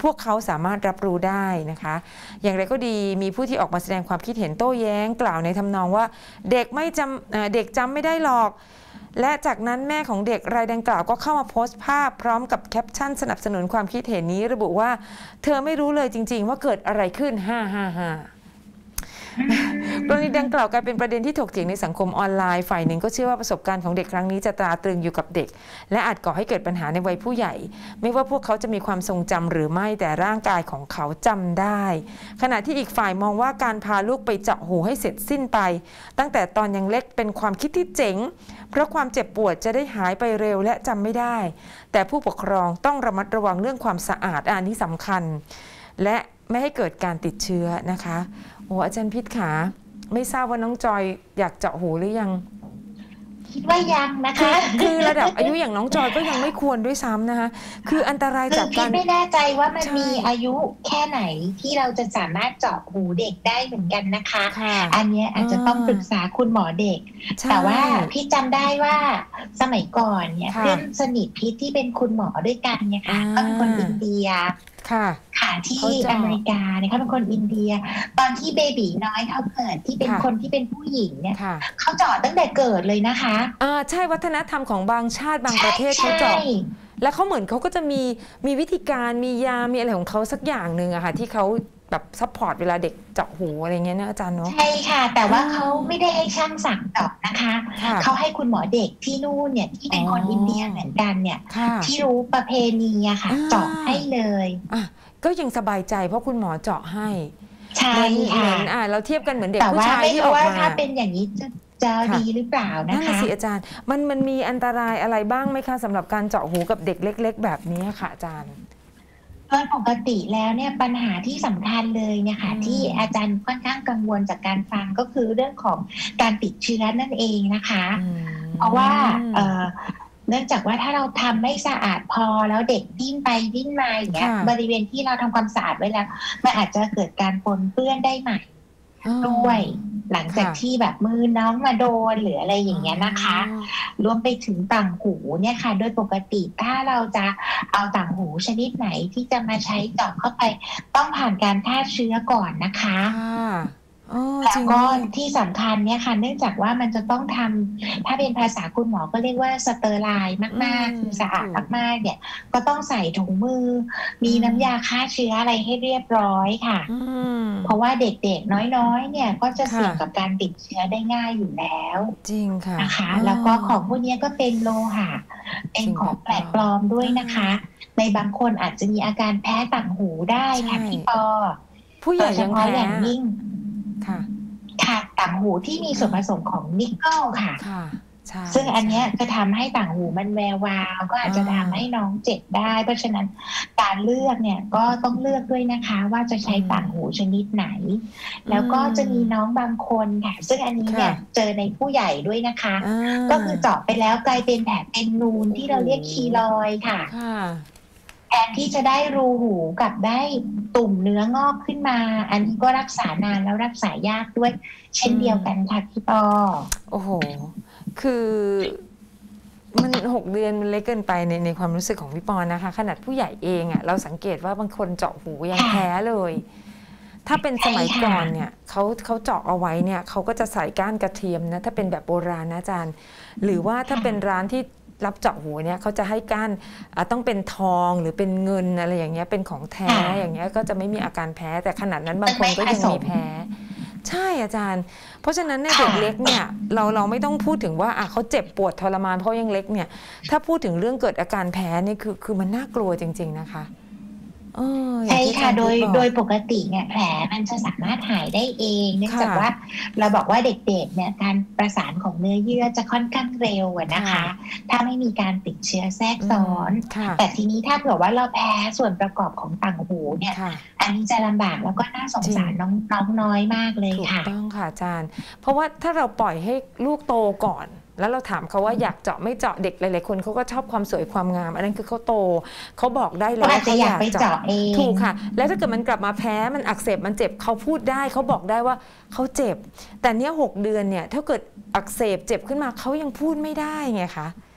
พวกเขาสามารถรับรู้ได้นะคะอย่างไรก็ดีมีผู้ที่ออกมาแสดงความคิดเห็นโต้แย้งกล่าวในทำนองว่าเด็กไม่จำเด็กจำไม่ได้หรอกและจากนั้นแม่ของเด็กรายดังกล่าวก็เข้ามาโพสต์ภาพพร้อมกับแคปชั่นสนับสนุนความคิดเห็นนี้ระบุว่าเธอไม่รู้เลยจริงๆว่าเกิดอะไรขึ้นฮ่าฮ่าฮ่ากรณีดังกล่าวกลายเป็นประเด็นที่ถกเถียงในสังคมออนไลน์ฝ่ายหนึ่งก็เชื่อว่าประสบการณ์ของเด็กครั้งนี้จะตราตรึงอยู่กับเด็กและอาจก่อให้เกิดปัญหาในวัยผู้ใหญ่ไม่ว่าพวกเขาจะมีความทรงจำหรือไม่แต่ร่างกายของเขาจำได้ขณะที่อีกฝ่ายมองว่าการพาลูกไปเจาะหูให้เสร็จสิ้นไปตั้งแต่ตอนยังเล็กเป็นความคิดที่เจ๋งเพราะความเจ็บปวดจะได้หายไปเร็วและจำไม่ได้แต่ผู้ปกครองต้องระมัดระวังเรื่องความสะอาดอันนี้สำคัญและไม่ให้เกิดการติดเชื้อนะคะโอ้อาจารย์พิษขาไม่ทราบว่าน้องจอยอยากเจาะหูหรือยังคิดว่ายังนะคะคือระดับอายุอย่างน้องจอยก็ยังไม่ควรด้วยซ้ำนะคะคืออันตรายจากการไม่แน่ใจว่ามันมีอายุแค่ไหนที่เราจะสามารถเจาะหูเด็กได้เหมือนกันนะคะอันนี้อาจจะต้องปรึกษาคุณหมอเด็กแต่ว่าพี่จำได้ว่าสมัยก่อนเนี่ยเพื่อนสนิทพี่ที่เป็นคุณหมอด้วยกันเนี่ยค่ะก็เป็นคนอินเดียค่ะค่ะที่อเมริกาเนี่ยเขาเป็นคนอินเดียตอนที่เบบีน้อยเขาเกิดที่เป็นคนที่เป็นผู้หญิงเนี่ยเขาเจาะตั้งแต่เกิดเลยนะคะอ่าใช่วัฒนธรรมของบางชาติบางประเทศเขาเจาะแล้วเขาเหมือนเขาก็จะมีมีวิธีการมียามีอะไรของเขาสักอย่างหนึ่งอะค่ะที่เขาแบบซัพพอร์ตเวลาเด็กเจาะหูอะไรเงี้ยนะอาจารย์เนาะใช่ค่ะแต่ว่าเขาไม่ได้ให้ช่างสั่งเจาะนะคะเขาให้คุณหมอเด็กที่นู่นเนี่ยที่เป็นคนอินเดียเหมือนกันเนี่ยที่รู้ประเพณีอะค่ะเจาะให้เลยอ่ะก็ยังสบายใจเพราะคุณหมอเจาะให้ใช่ค่ะอ่าเราเทียบกันเหมือนเด็กผู้ชายที่ออกมาถ้าเป็นอย่างนี้จะจะดีหรือเปล่านะคะนั่นสิอาจารย์มันมันมีอันตรายอะไรบ้างไหมคะสำหรับการเจาะหูกับเด็กเล็กๆแบบนี้ค่ะอาจารย์โดยปกติแล้วเนี่ยปัญหาที่สำคัญเลยเนี่ยค่ะที่อาจารย์ค่อนข้างกังวลจากการฟังก็คือเรื่องของการติดเชื้อนั่นเองนะคะเพราะว่าเนื่องจากว่าถ้าเราทำไม่สะอาดพอแล้วเด็กดิ้นไปดิ้นมาอย่างเงี้ยบริเวณที่เราทำความสะอาดไว้แล้วมันอาจจะเกิดการปนเปื้อนได้ใหม่ด้วยหลังจากที่แบบมือน้องมาโดนหรืออะไรอย่างเงี้ยนะคะรวมไปถึงต่างหูเนี่ยค่ะโดยปกติถ้าเราจะเอาต่างหูชนิดไหนที่จะมาใช้เจาะเข้าไปต้องผ่านการฆ่าเชื้อก่อนนะคะแล้วก็ที่สำคัญเนี่ยค่ะเนื่องจากว่ามันจะต้องทำถ้าเป็นภาษาคุณหมอก็เรียกว่าสเตอร์ไลน์มากๆคือสะอาดมากๆเนี่ยก็ต้องใส่ถุงมือมีน้ำยาฆ่าเชื้ออะไรให้เรียบร้อยค่ะเพราะว่าเด็กๆน้อยๆเนี่ยก็จะเสี่ยงกับการติดเชื้อได้ง่ายอยู่แล้วจริงค่ะนะคะแล้วก็ของพวกนี้ก็เป็นโลหะเป็นของแปลกปลอมด้วยนะคะในบางคนอาจจะมีอาการแพ้ต่างหูได้ค่ะพี่ปอผู้ใหญ่ยังแพ้อย่างยิ่งค่ะค่ะต่างหูที่มีส่วนผสมของนิกเกิลค่ะซึ่งอันนี้จะทำให้ต่างหูมันแวววาวก็อาจจะทำให้น้องเจ็บได้เพราะฉะนั้นการเลือกเนี่ยก็ต้องเลือกด้วยนะคะว่าจะใช้ต่างหูชนิดไหนแล้วก็จะมีน้องบางคนค่ะซึ่งอันนี้เนี่ยเจอในผู้ใหญ่ด้วยนะคะก็คือเจาะไปแล้วกลายเป็นแผลเป็นนูนที่เราเรียกคีลอยด์ค่ะแทนที่จะได้รูหูกับได้ตุ่มเนื้องอกขึ้นมาอันนี้ก็รักษานานแล้วรักษายากด้วยเช่นเดียวกันค่ะพี่ปอโอ้โหคือมันหกเดือนมันเล็กเกินไปในในความรู้สึกของพี่ปอนะคะขนาดผู้ใหญ่เองอ่ะเราสังเกตว่าบางคนเจาะหูยังแพ้เลยถ้าเป็นสมัยก่อนเนี่ยเขาเขาเจาะเอาไว้เนี่ยเขาก็จะใส่ก้านกระเทียมนะถ้าเป็นแบบโบราณนะอาจารย์หรือว่าถ้าเป็นร้านที่รับเจาะหูเนี่ยเขาจะให้ก้านต้องเป็นทองหรือเป็นเงินอะไรอย่างเงี้ยเป็นของแท้อย่างเงี้ยก็จะไม่มีอาการแพ้แต่ขนาดนั้นบางคนก็ยังมีแพ้ใช่อาจารย์เพราะฉะนั้นในเด็กเล็กเนี่ยเราเราไม่ต้องพูดถึงว่าอ่ะเขาเจ็บปวดทรมานเพราะยังเล็กเนี่ยถ้าพูดถึงเรื่องเกิดอาการแพ้นี่คือคือมันน่ากลัวจริงๆนะคะใช่ค่ะโดยโดยปกติเนี่ยแผลมันจะสามารถหายได้เองเนื่องจากว่าเราบอกว่าเด็กๆเนี่ยการประสานของเนื้อเยื่อจะค่อนข้างเร็วนะคะถ้าไม่มีการติดเชื้อแทรกซ้อนแต่ทีนี้ถ้าเผื่อว่าเราแพ้ส่วนประกอบของต่างหูเนี่ยอันนี้จะลำบากแล้วก็น่าสงสารน้องน้องน้อยมากเลยค่ะถูกต้องค่ะอาจารย์เพราะว่าถ้าเราปล่อยให้ลูกโตก่อนแล้วเราถามเขาว่าอยากเจาะไม่เจาะเด็กหลายๆคนเขาก็ชอบความสวยความงามอันนั้นคือเขาโตเขาบอกได้แล้วว่าเขาอยากเจาะเองถูกค่ะแล้วถ้าเกิดมันกลับมาแพ้มันอักเสบมันเจ็บเขาพูดได้เขาบอกได้ว่าเขาเจ็บแต่เนี้ยหกเดือนเนี่ยถ้าเกิดอักเสบเจ็บขึ้นมาเขายังพูดไม่ได้ไงคะ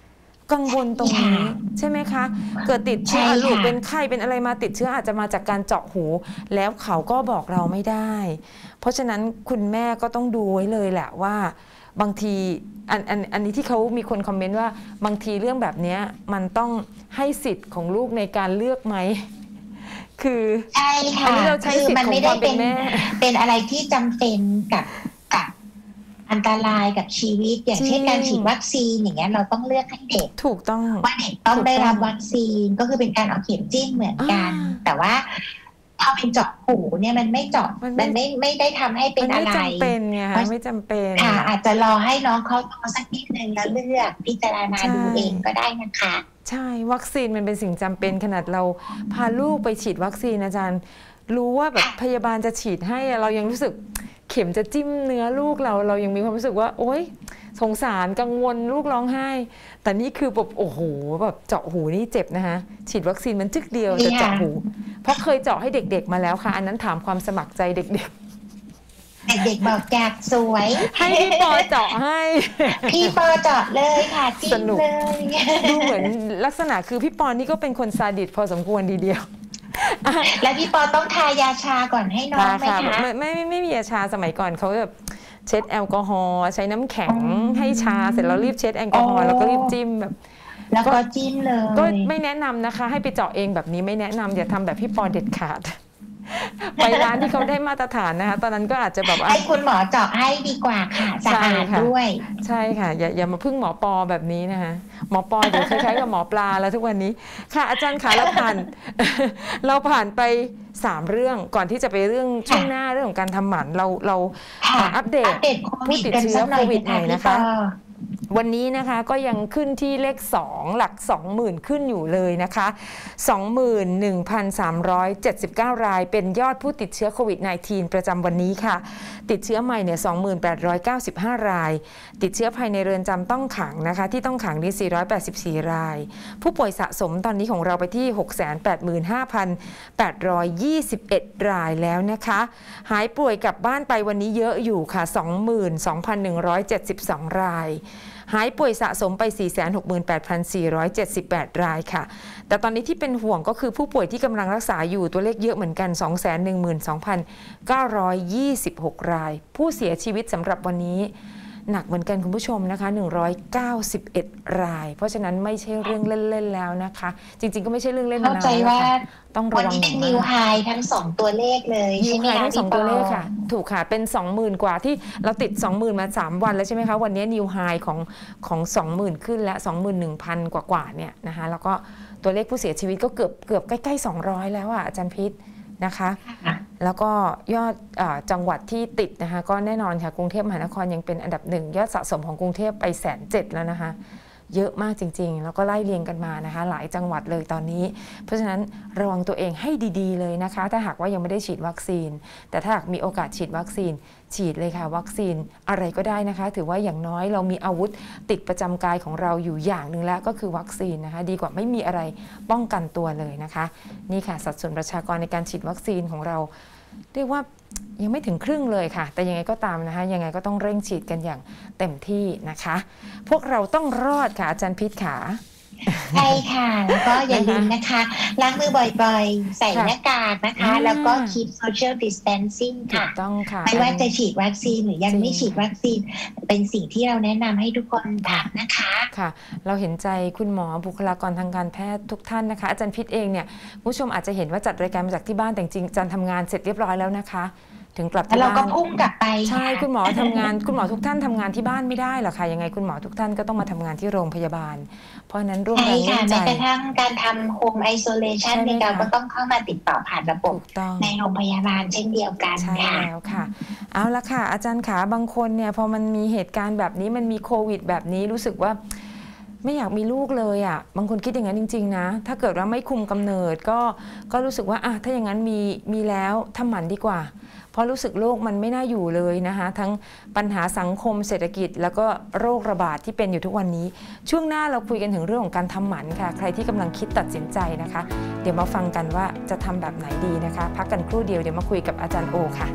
กังวลตรงนี้ใช่ไหมคะเกิดติดเชื้อลูกเป็นไข้เป็นอะไรมาติดเชื้ออาจจะมาจากการเจาะหูแล้วเขาก็บอกเราไม่ได้เพราะฉะนั้นคุณแม่ก็ต้องดูไว้เลยแหละว่าบางทีอันอันอันนี้ที่เขามีคนคอมเมนต์ว่าบางทีเรื่องแบบนี้มันต้องให้สิทธิ์ของลูกในการเลือกไหมคือใช่ค่ะอันนี้เราใช้สิทธิ์ของความเป็นแม่เป็นอะไรที่จำเป็นกับกับอันตรายกับชีวิตอย่างเช่นการฉีดวัคซีนอย่างเงี้ยเราต้องเลือกให้เด็กถูกต้องว่าเด็กต้องได้รับวัคซีนก็คือเป็นการเอาเข็มจิ้มเหมือนกันแต่ว่าพอเป็นเจาะหูเนี่ยมันไม่เจาะมันไม่ไม่ได้ทำให้เป็นอะไรไม่จำเป็นไงคะไม่จำเป็นค่ะอาจจะรอให้น้องเขาโตสักนิดนึงแล้วเลือกพิจารณาดูเองก็ได้นะคะใช่วัคซีนมันเป็นสิ่งจำเป็นขนาดเราพาลูกไปฉีดวัคซีนอาจารย์รู้ว่าแบบพยาบาลจะฉีดให้เรายังรู้สึกเข็มจะจิ้มเนื้อลูกเราเรายังมีความรู้สึกว่าโอ๊ยสงสารกังวลลูกร้องไห้แต่นี่คือแบบโอ้โหแบบเจาะหูนี่เจ็บนะคะฉีดวัคซีนมันจึกเดียวจะเจาะหูเพราะเคยเจาะให้เด็กๆมาแล้วค่ะอันนั้นถามความสมัครใจเด็กๆเด็กๆบอกอยากสวยให้พี่ปอเจาะให้พี่ปอเจาะเลยค่ะจิ้มเลยดูเหมือนลักษณะคือพี่ปอนี่ก็เป็นคนซาดิสพอสมควรทีเดียวแล้วพี่ปอต้องทายาชาก่อนให้น้องไหมคะไม่ไม่ไม่มียาชาสมัยก่อนเขาแบบเช็ดแอลกอฮอล์ใช้น้ำแข็งให้ชาเสร็จแล้วรีบเช็ดแอลกอฮอล์แล้วก็รีบจิ้มแบบแล้วก็จิ้มเลยก็ไม่แนะนำนะคะให้ไปเจาะเองแบบนี้ไม่แนะนำอย่าทำแบบพี่ปอเด็ดขาดไปร้านที่เขาได้มาตรฐานนะคะตอนนั้นก็อาจจะแบบให้คุณหมอเจาะให้ดีกว่าค่ะสะอาดด้วยใช่ค่ะอย่าอย่ามาพึ่งหมอปอแบบนี้นะคะหมอปอเดี๋ยวคล้ายๆกับหมอปลาแล้วทุกวันนี้ค่ะอาจารย์ขาเราผ่านเราผ่านไปสามเรื่องก่อนที่จะไปเรื่องช่วงหน้าเรื่องของการทำหมันเราเราอัปเดตผู้ติดเชื้อโควิดหน่อยนะคะวันนี้นะคะก็ยังขึ้นที่เลขสองหลัก สองหมื่น ขึ้นอยู่เลยนะคะ สองหมื่นหนึ่งพันสามร้อยเจ็ดสิบเก้า รายเป็นยอดผู้ติดเชื้อโควิด สิบเก้า ประจำวันนี้ค่ะติดเชื้อใหม่เนี่ย สองหมื่นแปดร้อยเก้าสิบห้า รายติดเชื้อภายในเรือนจำต้องขังนะคะที่ต้องขังนี่สี่ร้อยแปดสิบสี่รายผู้ป่วยสะสมตอนนี้ของเราไปที่ หกแสนแปดหมื่นห้าพันแปดร้อยยี่สิบเอ็ด รายแล้วนะคะหายป่วยกลับบ้านไปวันนี้เยอะอยู่ค่ะ สองหมื่นสองพันหนึ่งร้อยเจ็ดสิบสอง รายหายป่วยสะสมไป สี่แสนหกหมื่นแปดพันสี่ร้อยเจ็ดสิบแปด รายค่ะแต่ตอนนี้ที่เป็นห่วงก็คือผู้ป่วยที่กำลังรักษาอยู่ตัวเลขเยอะเหมือนกัน สองแสนหนึ่งหมื่นสองพันเก้าร้อยยี่สิบหก รายผู้เสียชีวิตสำหรับวันนี้หนักเหมือนกันคุณผู้ชมนะคะหนึ่งร้อยเก้าสิบเอ็ด รายเพราะฉะนั้นไม่ใช่เรื่องเล่นๆแล้วนะคะจริงๆก็ไม่ใช่เรื่องเล่นนะเข้าใจว่าต้องระวังวันนี้เป็นนิวไฮทั้งสองตัวเลขเลยนิวไฮทั้งสองตัวเลขค่ะถูกค่ะเป็น สองหมื่น กว่าที่เราติด สองหมื่น มาสามวันแล้วใช่ไหมคะวันนี้นิวไฮของของ สองหมื่น ขึ้นและ สองหมื่นหนึ่งพัน กว่าๆเนี่ยนะคะแล้วก็ตัวเลขผู้เสียชีวิตก็เกือบเกือบใกล้ๆสองร้อยแล้วอ่ะอาจารย์พิษนะคะแล้วก็ยอดจังหวัดที่ติดนะคะก็แน่นอนค่ะกรุงเทพมหานครยังเป็นอันดับหนึ่งยอดสะสมของกรุงเทพไปแสนเจ็ดแล้วนะคะเยอะมากจริงๆแล้วก็ไล่เรียงกันมานะคะหลายจังหวัดเลยตอนนี้เพราะฉะนั้นระวังตัวเองให้ดีๆเลยนะคะถ้าหากว่ายังไม่ได้ฉีดวัคซีนแต่ถ้าหากมีโอกาสฉีดวัคซีนฉีดเลยค่ะวัคซีนอะไรก็ได้นะคะถือว่าอย่างน้อยเรามีอาวุธติดประจำกายของเราอยู่อย่างหนึ่งแล้วก็คือวัคซีนนะคะดีกว่าไม่มีอะไรป้องกันตัวเลยนะคะนี่ค่ะสัดส่วนประชากรในการฉีดวัคซีนของเราเรียกว่ายังไม่ถึงครึ่งเลยค่ะแต่ยังไงก็ตามนะคะยังไงก็ต้องเร่งฉีดกันอย่างเต็มที่นะคะพวกเราต้องรอดค่ะอาจารย์พิษขาใช่ค่ะแล้วก็อย่าลืมนะคะล้างมือบ่อยๆใส่หน้ากากนะคะแล้วก็ keep social distancing ค่ะต้องค่ะไม่ว่าจะฉีดวัคซีนหรือยังไม่ฉีดวัคซีนเป็นสิ่งที่เราแนะนำให้ทุกคนทำนะคะค่ะเราเห็นใจคุณหมอบุคลากรทางการแพทย์ทุกท่านนะคะอาจารย์พิษเองเนี่ยผู้ชมอาจจะเห็นว่าจัดรายการมาจากที่บ้านแต่จริงๆอาจารย์ทำงานเสร็จเรียบร้อยแล้วนะคะถึงกลับที่บ้านเราก็พุ่งกลับไปใช่คุณหมอทำงานคุณหมอทุกท่านทำงานที่บ้านไม่ได้หรอกค่ะยังไงคุณหมอทุกท่านก็ต้องมาทำงานที่โรงพยาบาลเพราะนั้นร่วมแรงร่วมใจแม้กระทั่งการทำโฮมไอโซเลชันเนี่ยเราก็ต้องเข้ามาติดต่อผ่านระบบในโรงพยาบาลเช่นเดียวกันใช่แล้วค่ะเอาละค่ะอาจารย์ขาบางคนเนี่ยพอมันมีเหตุการณ์แบบนี้มันมีโควิดแบบนี้รู้สึกว่าไม่อยากมีลูกเลยอ่ะบางคนคิดอย่างนั้นจริงๆนะถ้าเกิดว่าไม่คุมกำเนิดก็ก็รู้สึกว่าอ่ะถ้าอย่างนั้นมีมีแล้วทำหมันดีกว่าเพราะรู้สึกโลกมันไม่น่าอยู่เลยนะคะทั้งปัญหาสังคมเศรษฐกิจแล้วก็โรคระบาดที่เป็นอยู่ทุกวันนี้ช่วงหน้าเราคุยกันถึงเรื่องของการทำหมันค่ะใครที่กำลังคิดตัดสินใจนะคะเดี๋ยวมาฟังกันว่าจะทำแบบไหนดีนะคะพักกันครู่เดียวเดี๋ยวมาคุยกับอาจารย์โอค่ะ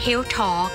Health Talk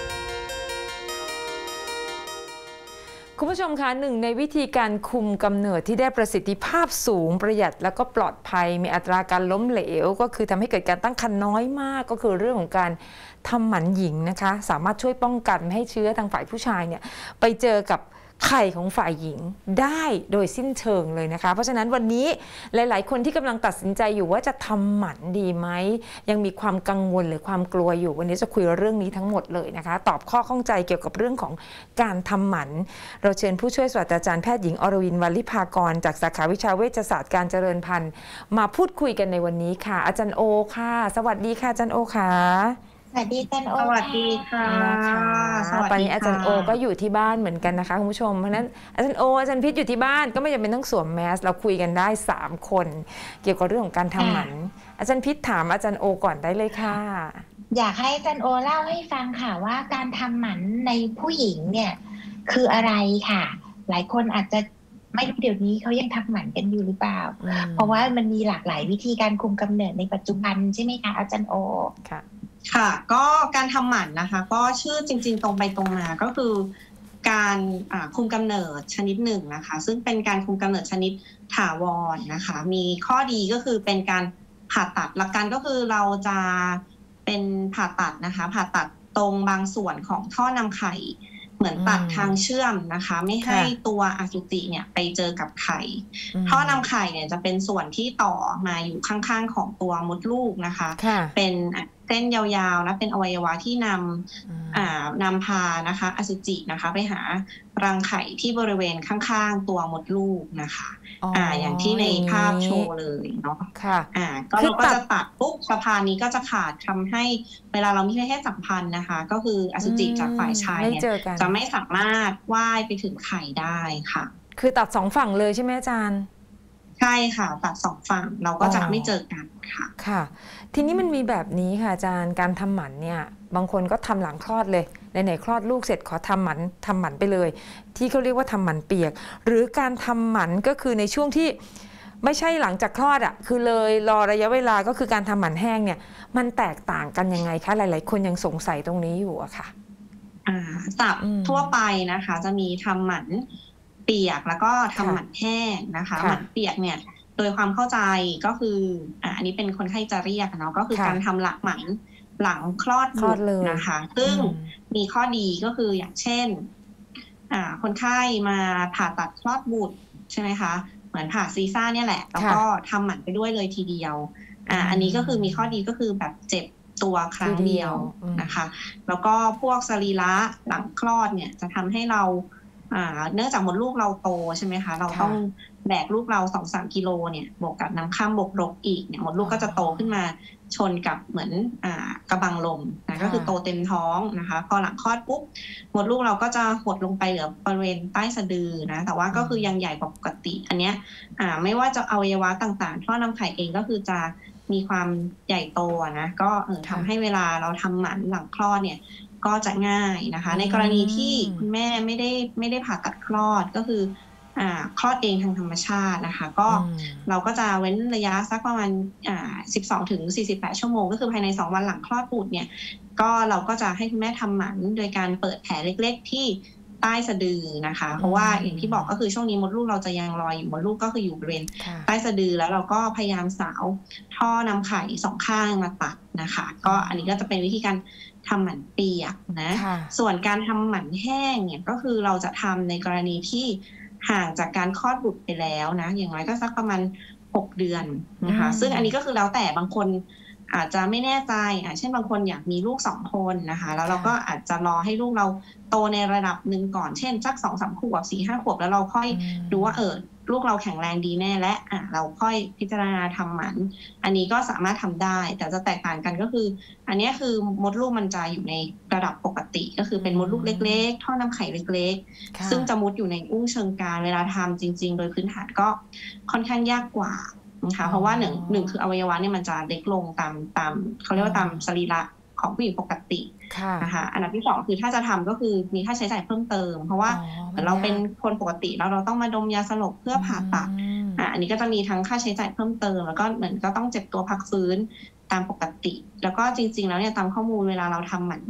คุณผู้ชมคะหนึ่งในวิธีการคุมกำเนิดที่ได้ประสิทธิภาพสูงประหยัดแล้วก็ปลอดภัยมีอัตราการล้มเหลวก็คือทำให้เกิดการตั้งครรภ์น้อยมากก็คือเรื่องของการทำหมันหญิงนะคะสามารถช่วยป้องกันไม่ให้เชื้อทางฝ่ายผู้ชายเนี่ยไปเจอกับไข่ของฝ่ายหญิงได้โดยสิ้นเชิงเลยนะคะเพราะฉะนั้นวันนี้หลายๆคนที่กำลังตัดสินใจอยู่ว่าจะทำหมันดีไหมยังมีความกังวลหรือความกลัวอยู่วันนี้จะคุยเรื่องนี้ทั้งหมดเลยนะคะตอบข้อข้องใจเกี่ยวกับเรื่องของการทำหมันเราเชิญผู้ช่วยศาสตราจารย์แพทย์หญิงอรวิน วรรลิภากรจากสาขาวิชาเวชศาสตร์การเจริญพันธุ์มาพูดคุยกันในวันนี้ค่ะอาจารย์โอค่ะสวัสดีค่ะอาจารย์โอค่ะสวัสดีอาจารย์โอสวัสดีค่ะตอนนี้อาจารย์โอก็อยู่ที่บ้านเหมือนกันนะคะคุณผู้ชมเพราะนั้นอาจารย์โออาจารย์พิษอยู่ที่บ้านก็ไม่จำเป็นต้องสวมแมสเราคุยกันได้สามคนเกี่ยวกับเรื่องของการทำหมันอาจารย์พิษถามอาจารย์โอก่อนได้เลยค่ะอยากให้อาจารย์โอเล่าให้ฟังค่ะว่าการทำหมันในผู้หญิงเนี่ยคืออะไรค่ะหลายคนอาจจะไม่รู้เดี๋ยวนี้เขายังทำหมันกันอยู่หรือเปล่าเพราะว่ามันมีหลากหลายวิธีการคุมกำเนิดในปัจจุบันใช่ไหมคะอาจารย์โอค่ะค่ะก็การทำหมันนะคะก็ชื่อจริงๆตรงไปตรงมาก็คือการคุมกำเนิดชนิดหนึ่งนะคะซึ่งเป็นการคุมกำเนิดชนิดถาวรนะคะมีข้อดีก็คือเป็นการผ่าตัดหลักการก็คือเราจะเป็นผ่าตัดนะคะผ่าตัดตรงบางส่วนของท่อนำไข่เหมือนตัดทางเชื่อมนะคะไม่ให้ตัวอสุจิเนี่ยไปเจอกับไข่ท่อนำไข่เนี่ยจะเป็นส่วนที่ต่อมาอยู่ข้างๆของตัวมดลูกนะคะเป็นเส้นยาวๆนะเป็นอวัยวะที่นำนำพานะคะอสุจินะคะไปหารังไข่ที่บริเวณข้างๆตัวมดลูกนะคะอ่าอย่างที่ในภาพโชว์เลยเนาะค่ะอ่าก็เราก็จะตัดปุ๊บสะพานนี้ก็จะขาดทำให้เวลาเรามีเพศสัมพันธ์นะคะก็คืออสุจิจากฝ่ายชายเนี่ยจะไม่สามารถว่ายไปถึงไข่ได้ค่ะคือตัดสองฝั่งเลยใช่ไหมอาจารย์ใช่ค่ะตัดสองฝั่งเราก็จะไม่เจอกันค่ะค่ะทีนี้มันมีแบบนี้ค่ะอาจารย์การทำหมันเนี่ยบางคนก็ทำหลังคลอดเลยไหนๆคลอดลูกเสร็จขอทำหมันทำหมันไปเลยที่เขาเรียกว่าทำหมันเปียกหรือการทำหมันก็คือในช่วงที่ไม่ใช่หลังจากคลอดอ่ะคือเลยรอระยะเวลาก็คือการทำหมันแห้งเนี่ยมันแตกต่างกันยังไงคะหลายๆคนยังสงสัยตรงนี้อยู่อะค่ะอ่าศัพท์ทั่วไปนะคะจะมีทำหมันเปียกแล้วก็ทำหมันแห้งนะคะหมันเปียกเนี่ยโดยความเข้าใจก็คืออ่าอันนี้เป็นคนไข้จะเรียกเนาะก็คือการทำหลักหมันหลังคลอดบุตรนะคะซึ่งมีข้อดีก็คืออย่างเช่นอ่าคนไข้มาผ่าตัดคลอดบุตรใช่ไหมคะเหมือนผ่าซีซ่าเนี่ยแหละแล้วก็ทำหมันไปด้วยเลยทีเดียวอ่าอันนี้ก็คือมีข้อดีก็คือแบบเจ็บตัวครั้งเดียวนะคะแล้วก็พวกสรีระหลังคลอดเนี่ยจะทำให้เราอ่าเนื่องจากมดลูกเราโตใช่ไหมคะเราต้องแบกลูกเราสองสามกิโลเนี่ยบวกกับน้ำข้ามบกรกอีกเนี่ยมดลูกก็จะโตขึ้นมาชนกับเหมือนอ่ากระบังลมนะก็คือโตเต็มท้องนะคะพอหลังคลอดปุ๊บมดลูกเราก็จะหดลงไปเหลือบริเวณใต้สะดือนะแต่ว่าก็คือยังใหญ่กว่าปกติอันเนี้ยอ่าไม่ว่าจะอวัยวะต่างๆท่อนำไข่เองก็คือจะมีความใหญ่โตนะก็เออทำให้เวลาเราทำหมันหลังคลอดเนี่ยก็จะง่ายนะคะในกรณีที่คุณแม่ไม่ได้ไม่ได้ผ่าตัดคลอดก็คืออ่าคลอดเองทางธรรมชาตินะคะก็เราก็จะเว้นระยะสักประมาณอ่าสิบสองถึงสี่สิบแปดชั่วโมงก็คือภายในสองวันหลังคลอดบุตรเนี่ยก็เราก็จะให้คุณแม่ทำหมันโดยการเปิดแผลเล็กๆที่ใต้สะดือนะคะเพราะว่าอย่างที่บอกก็คือช่วงนี้มดลูกเราจะยังลอยอยู่มดลูกก็คืออยู่บริเวณใต้สะดือแล้วเราก็พยายามสาวท่อนำไข่สองข้างมาตัดนะคะก็อันนี้ก็จะเป็นวิธีการทำหมันเปียกนะส่วนการทำหมันแห้งเนี่ยก็คือเราจะทำในกรณีที่ห่างจากการคลอดบุตรไปแล้วนะอย่างน้อยก็สักประมาณหกเดือนนะคะซึ่งอันนี้ก็คือแล้วแต่บางคนอาจจะไม่แน่ใจอ่ะเช่นบางคนอยากมีลูกสองคนนะคะแล้วเราก็อาจจะรอให้ลูกเราโตในระดับหนึ่งก่อนเช่นสักสองสามขวบสี่ห้าขวบแล้วเราค่อยดูว่าเออลูกเราแข็งแรงดีแน่และอ่ะเราค่อยพิจารณาทำหมันอันนี้ก็สามารถทำได้แต่จะแตกต่างกันก็คืออันนี้คือมดลูกมันจะอยู่ในระดับปกติก็คือเป็นมดลูกเล็กๆท่อน้ำไข่เล็กๆซึ่งจะมุดอยู่ในอุ้งเชิงกรานเวลาทำจริงๆโดยพื้นฐานก็ค่อนข้างยากกว่านะคะเพราะว่าหนึ่งหนึ่งคืออวัยวะเนี่ยมันจะเล็กลงตามตามเขาเรียกว่าตามสรีระของผู้หญิงปกตินะคะอันดับที่สองคือถ้าจะทำก็คือมีค่าใช้จ่ายเพิ่มเติมเพราะว่าเหมือนเราเป็นคนปกติแล้วเราต้องมาดมยาสลบเพื่อผ่าตัดอ่ะอันนี้ก็จะมีทั้งค่าใช้จ่ายเพิ่มเติมแล้วก็เหมือนก็ต้องเจ็บตัวพักฟื้นตามปกติแล้วก็จริงๆแล้วเนี่ยตามข้อมูลเวลาเราทำหมัน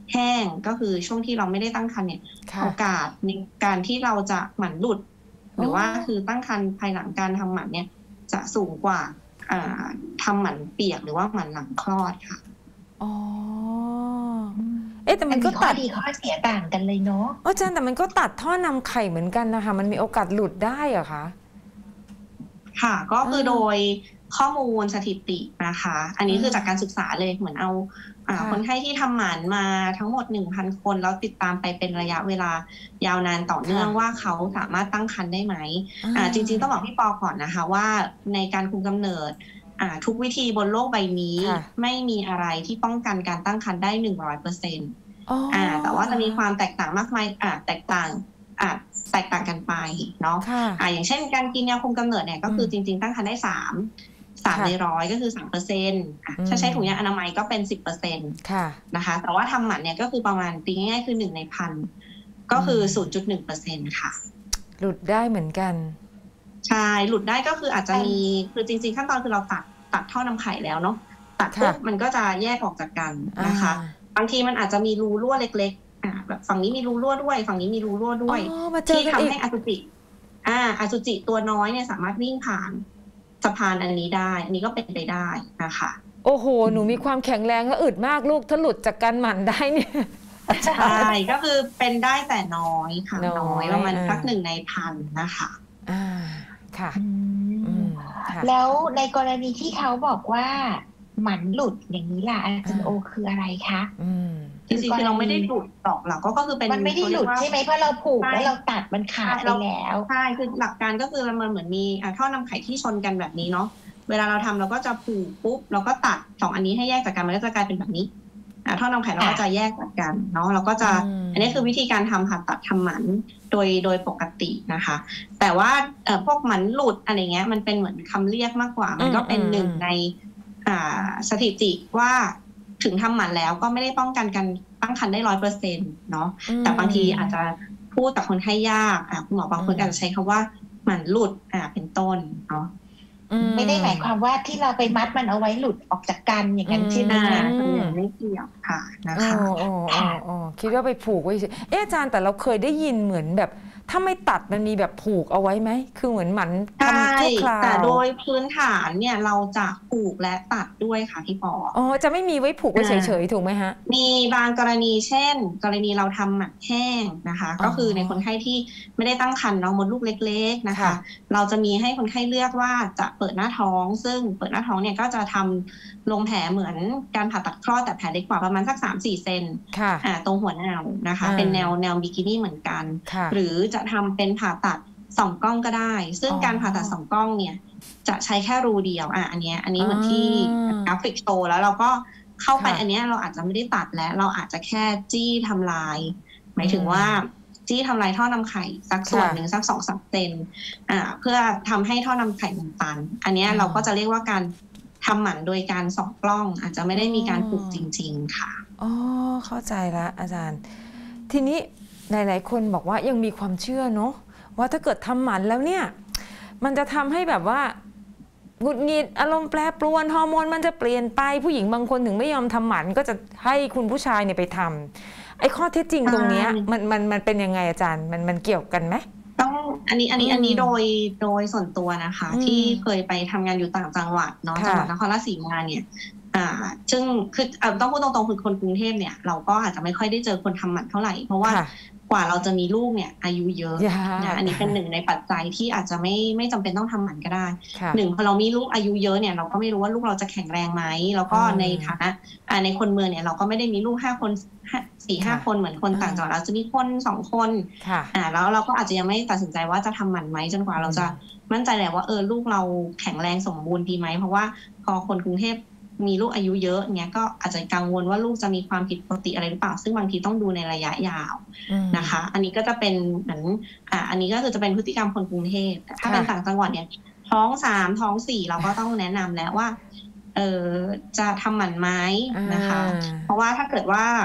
แห้งก็คือช่วงที่เราไม่ได้ตั้งครรภ์เนี่ยโอกาสในการที่เราจะหมันหลุดหรือว่าคือตั้งครรภ์ภายหลังการทำหมันเนี่ยจะสูงกว่าทำหมันเปียกหรือว่าหมันหลังคลอดค่ะอ๋อเอ๊ะแต่มันก็ตัดดีข้อเสียต่างกันเลยเนาะอาจารย์แต่มันก็ตัดท่อนำไข่เหมือนกันนะคะมันมีโอกาสหลุดได้เหรอคะค่ะก็คือโดยข้อมูลสถิตินะคะอันนี้คือจากการศึกษาเลยเหมือนเอาคนไข้ที่ทำหมันมาทั้งหมด หนึ่งพัน คนแล้วติดตามไปเป็นระยะเวลายาวนานต่อเนื่องว่าเขาสามารถตั้งครรภ์ได้ไหมจริงๆต้องบอกพี่ปอก่อนนะคะว่าในการคุมกำเนิดทุกวิธีบนโลกใบนี้ไม่มีอะไรที่ป้องกันการตั้งครรภ์ได้ หนึ่งร้อยเปอร์เซ็นต์ แต่ว่าจะมีความแตกต่างมากมายแตกต่างแตกต่างกันไปเนาะอย่างเช่นการกินยาคุมกำเนิดเนี่ยก็คือจริงๆตั้งครรภ์ได้สามสามในร้อยก็คือ สามเปอร์เซ็นต์ ถ้าใช้ถุงยางอนามัยก็เป็น สิบเปอร์เซ็นต์ นะคะแต่ว่าทำหมันเนี่ยก็คือประมาณตีง่ายๆคือหนึ่งในพันก็คือ ศูนย์จุดหนึ่งเปอร์เซ็นต์ ค่ะหลุดได้เหมือนกันใช่หลุดได้ก็คืออาจจะมีคือจริงๆขั้นตอนคือเราตัดตัดท่อนำไข่แล้วเนาะตัดปุ๊บมันก็จะแยกออกจากกันนะคะบางทีมันอาจจะมีรูรั่วเล็กๆอ่าแบบฝั่งนี้มีรูรั่วด้วยฝั่งนี้มีรูรั่วด้วยที่ทำให้อสุจิอ่าอสุจิตัวน้อยเนี่ยสามารถวิ่งผ่านสะพานอันนี้ได้อันนี้ก็เป็นไปได้นะคะโอ้โหหนูมีความแข็งแรงและอึดมากลูกถ้าหลุดจากการหมั่นได้เนี่ยใช่ก็คือเป็นได้แต่น้อยค่ะน้อยประมาณสักหนึ่งในพันนะคะอ่าค่ะแล้วในกรณีที่เขาบอกว่าหมันหลุดอย่างนี้ล่ะอาจารย์โอคืออะไรคะจริงๆคือเราไม่ได้หลุดหรอกเราก็ก็คือเป็นมันไม่ได้หลุดใช่ไหมเพราะเราผูกแล้วเราตัดมันขาดไปแล้วใช่คือหลักการก็คือมันเหมือนมีท่อนำไข่ที่ชนกันแบบนี้เนาะเวลาเราทำเราก็จะผูกปุ๊บเราก็ตัดสองอันนี้ให้แยกจากกันมันก็จะกลายเป็นแบบนี้ท่อนำไข่เราก็จะแยกจากกันเนาะเราก็จะอันนี้คือวิธีการทำผ่าตัดทำหมันโดยโดยปกตินะคะแต่ว่าพวกหมันหลุดอะไรเงี้ยมันเป็นเหมือนคำเรียกมากกว่ามันก็เป็นหนึ่งในสถิติว่าถึงทำหมันแล้วก็ไม่ได้ป้องกันการตั้งครรภ์ได้ร้อยเปอร์เซ็นต์เนาะแต่บางทีอาจจะพูดกับคนไข้ยากคุณหมอบางคนอาจจะใช้คำว่าหมันหลุดเป็นต้นเนาะไม่ได้หมายความว่าที่เราไปมัดมันเอาไว้หลุดออกจากกันอย่างนั้นใช่ไหมไม่เกี่ยวค่ะนะคะอ๋ออ๋ออ๋อคิดว่าไปผูกไว้เอ๊ะอาจารย์แต่เราเคยได้ยินเหมือนแบบถ้าไม่ตัดมันมีแบบผูกเอาไว้ไหมคือเหมือนหมันทำชั่วคราวแต่โดยพื้นฐานเนี่ยเราจะผูกและตัดด้วยค่ะพี่ปออ๋อจะไม่มีไว้ผูกไว้เฉยๆถูกไหมฮะมีบางกรณีเช่นกรณีเราทำหมันแห้งนะคะก็คือในคนไข้ที่ไม่ได้ตั้งครรภ์เนาะมดลูกเล็กๆนะคะเราจะมีให้คนไข้เลือกว่าจะเปิดหน้าท้องซึ่งเปิดหน้าท้องเนี่ยก็จะทำลงแผลเหมือนการผ่าตัดคลอดแต่แผลเล็กกว่าประมาณสัก สามถึงสี่ เซนตรงหัวแนวนะคะเป็นแนวแนวบิกินี่เหมือนกันหรือจะทำเป็นผ่าตัดสองกล้องก็ได้ซึ่งการผ่าตัดสองกล้องเนี่ยจะใช้แค่รูเดียวอ่ะอันนี้อันนี้เหมือนที่กราฟิกโชว์แล้วเราก็เข้าไปอันนี้เราอาจจะไม่ได้ตัดแล้วเราอาจจะแค่จี้ทำลายหมายถึงว่าจี้ทำลายท่อนำไข่สักส่วนหนึ่งสักสองสามเซนอ่าเพื่อทำให้ท่อนำไข่มันตันอันนี้เราก็จะเรียกว่าการทำหมันโดยการส่องกล้องอาจจะไม่ได้มีการผูกจริงๆค่ะอ๋อเข้าใจละอาจารย์ทีนี้หลายๆคนบอกว่ายังมีความเชื่อเนาะว่าถ้าเกิดทำหมันแล้วเนี่ยมันจะทำให้แบบว่าหงุดหงิดอารมณ์แปรปรวนฮอร์โมนมันจะเปลี่ยนไปผู้หญิงบางคนถึงไม่ยอมทำหมันก็จะให้คุณผู้ชายเนี่ยไปทำไอ้ข้อเท็จจริงตรงนี้มันมันมันเป็นยังไงอาจารย์มันมันเกี่ยวกันไหมต้องอันนี้อันนี้อันนี้โดยโดยส่วนตัวนะคะที่เคยไปทำงานอยู่ต่างจังหวัดเนาะจังหวัดนครราชสีมาเนี่ยอ่าซึ่งคือต้องพูดตรงๆคือคนกรุงเทพเนี่ยเราก็อาจจะไม่ค่อยได้เจอคนทำหมันเท่าไหร่เพราะว่ากว่าเราจะมีลูกเนี่ยอายุเยอะนะอันนี้เป็นหนึ่งในปัจจัยที่อาจจะไม่ไม่จำเป็นต้องทำหมันก็ได้หนึ่งพอเรามีลูกอายุเยอะเนี่ยเราก็ไม่รู้ว่าลูกเราจะแข็งแรงไหมแล้วก็ในฐานะในคนเมืองเนี่ยเราก็ไม่ได้มีลูกห้าคนสี่ห้าคนเหมือนคนต่างจังหวัดเราจะมีคนสองคนอ่าแล้วเราก็อาจจะยังไม่ตัดสินใจว่าจะทำหมันไหมจนกว่าเราจะมั่นใจแหละว่าเออลูกเราแข็งแรงสมบูรณ์ดีไหมเพราะว่าพอคนกรุงเทพมีลูกอายุเยอะเงี้ยก็อาจจะกังวลว่าลูกจะมีความผิดปกติอะไรหรือเปล่าซึ่งบางทีต้องดูในระยะยาวนะคะอันนี้ก็จะเป็นเหมือนอ่าอันนี้ก็คือจะเป็นพฤติกรรมคนกรุงเทพแต่ถ้าเป็นต่างจังหวัดเนี่ยท้องสามท้องสี่เราก็ต้องแนะนำแล้วว่าเออจะทำหมันไหมนะคะเพราะว่าถ้าเกิดว่า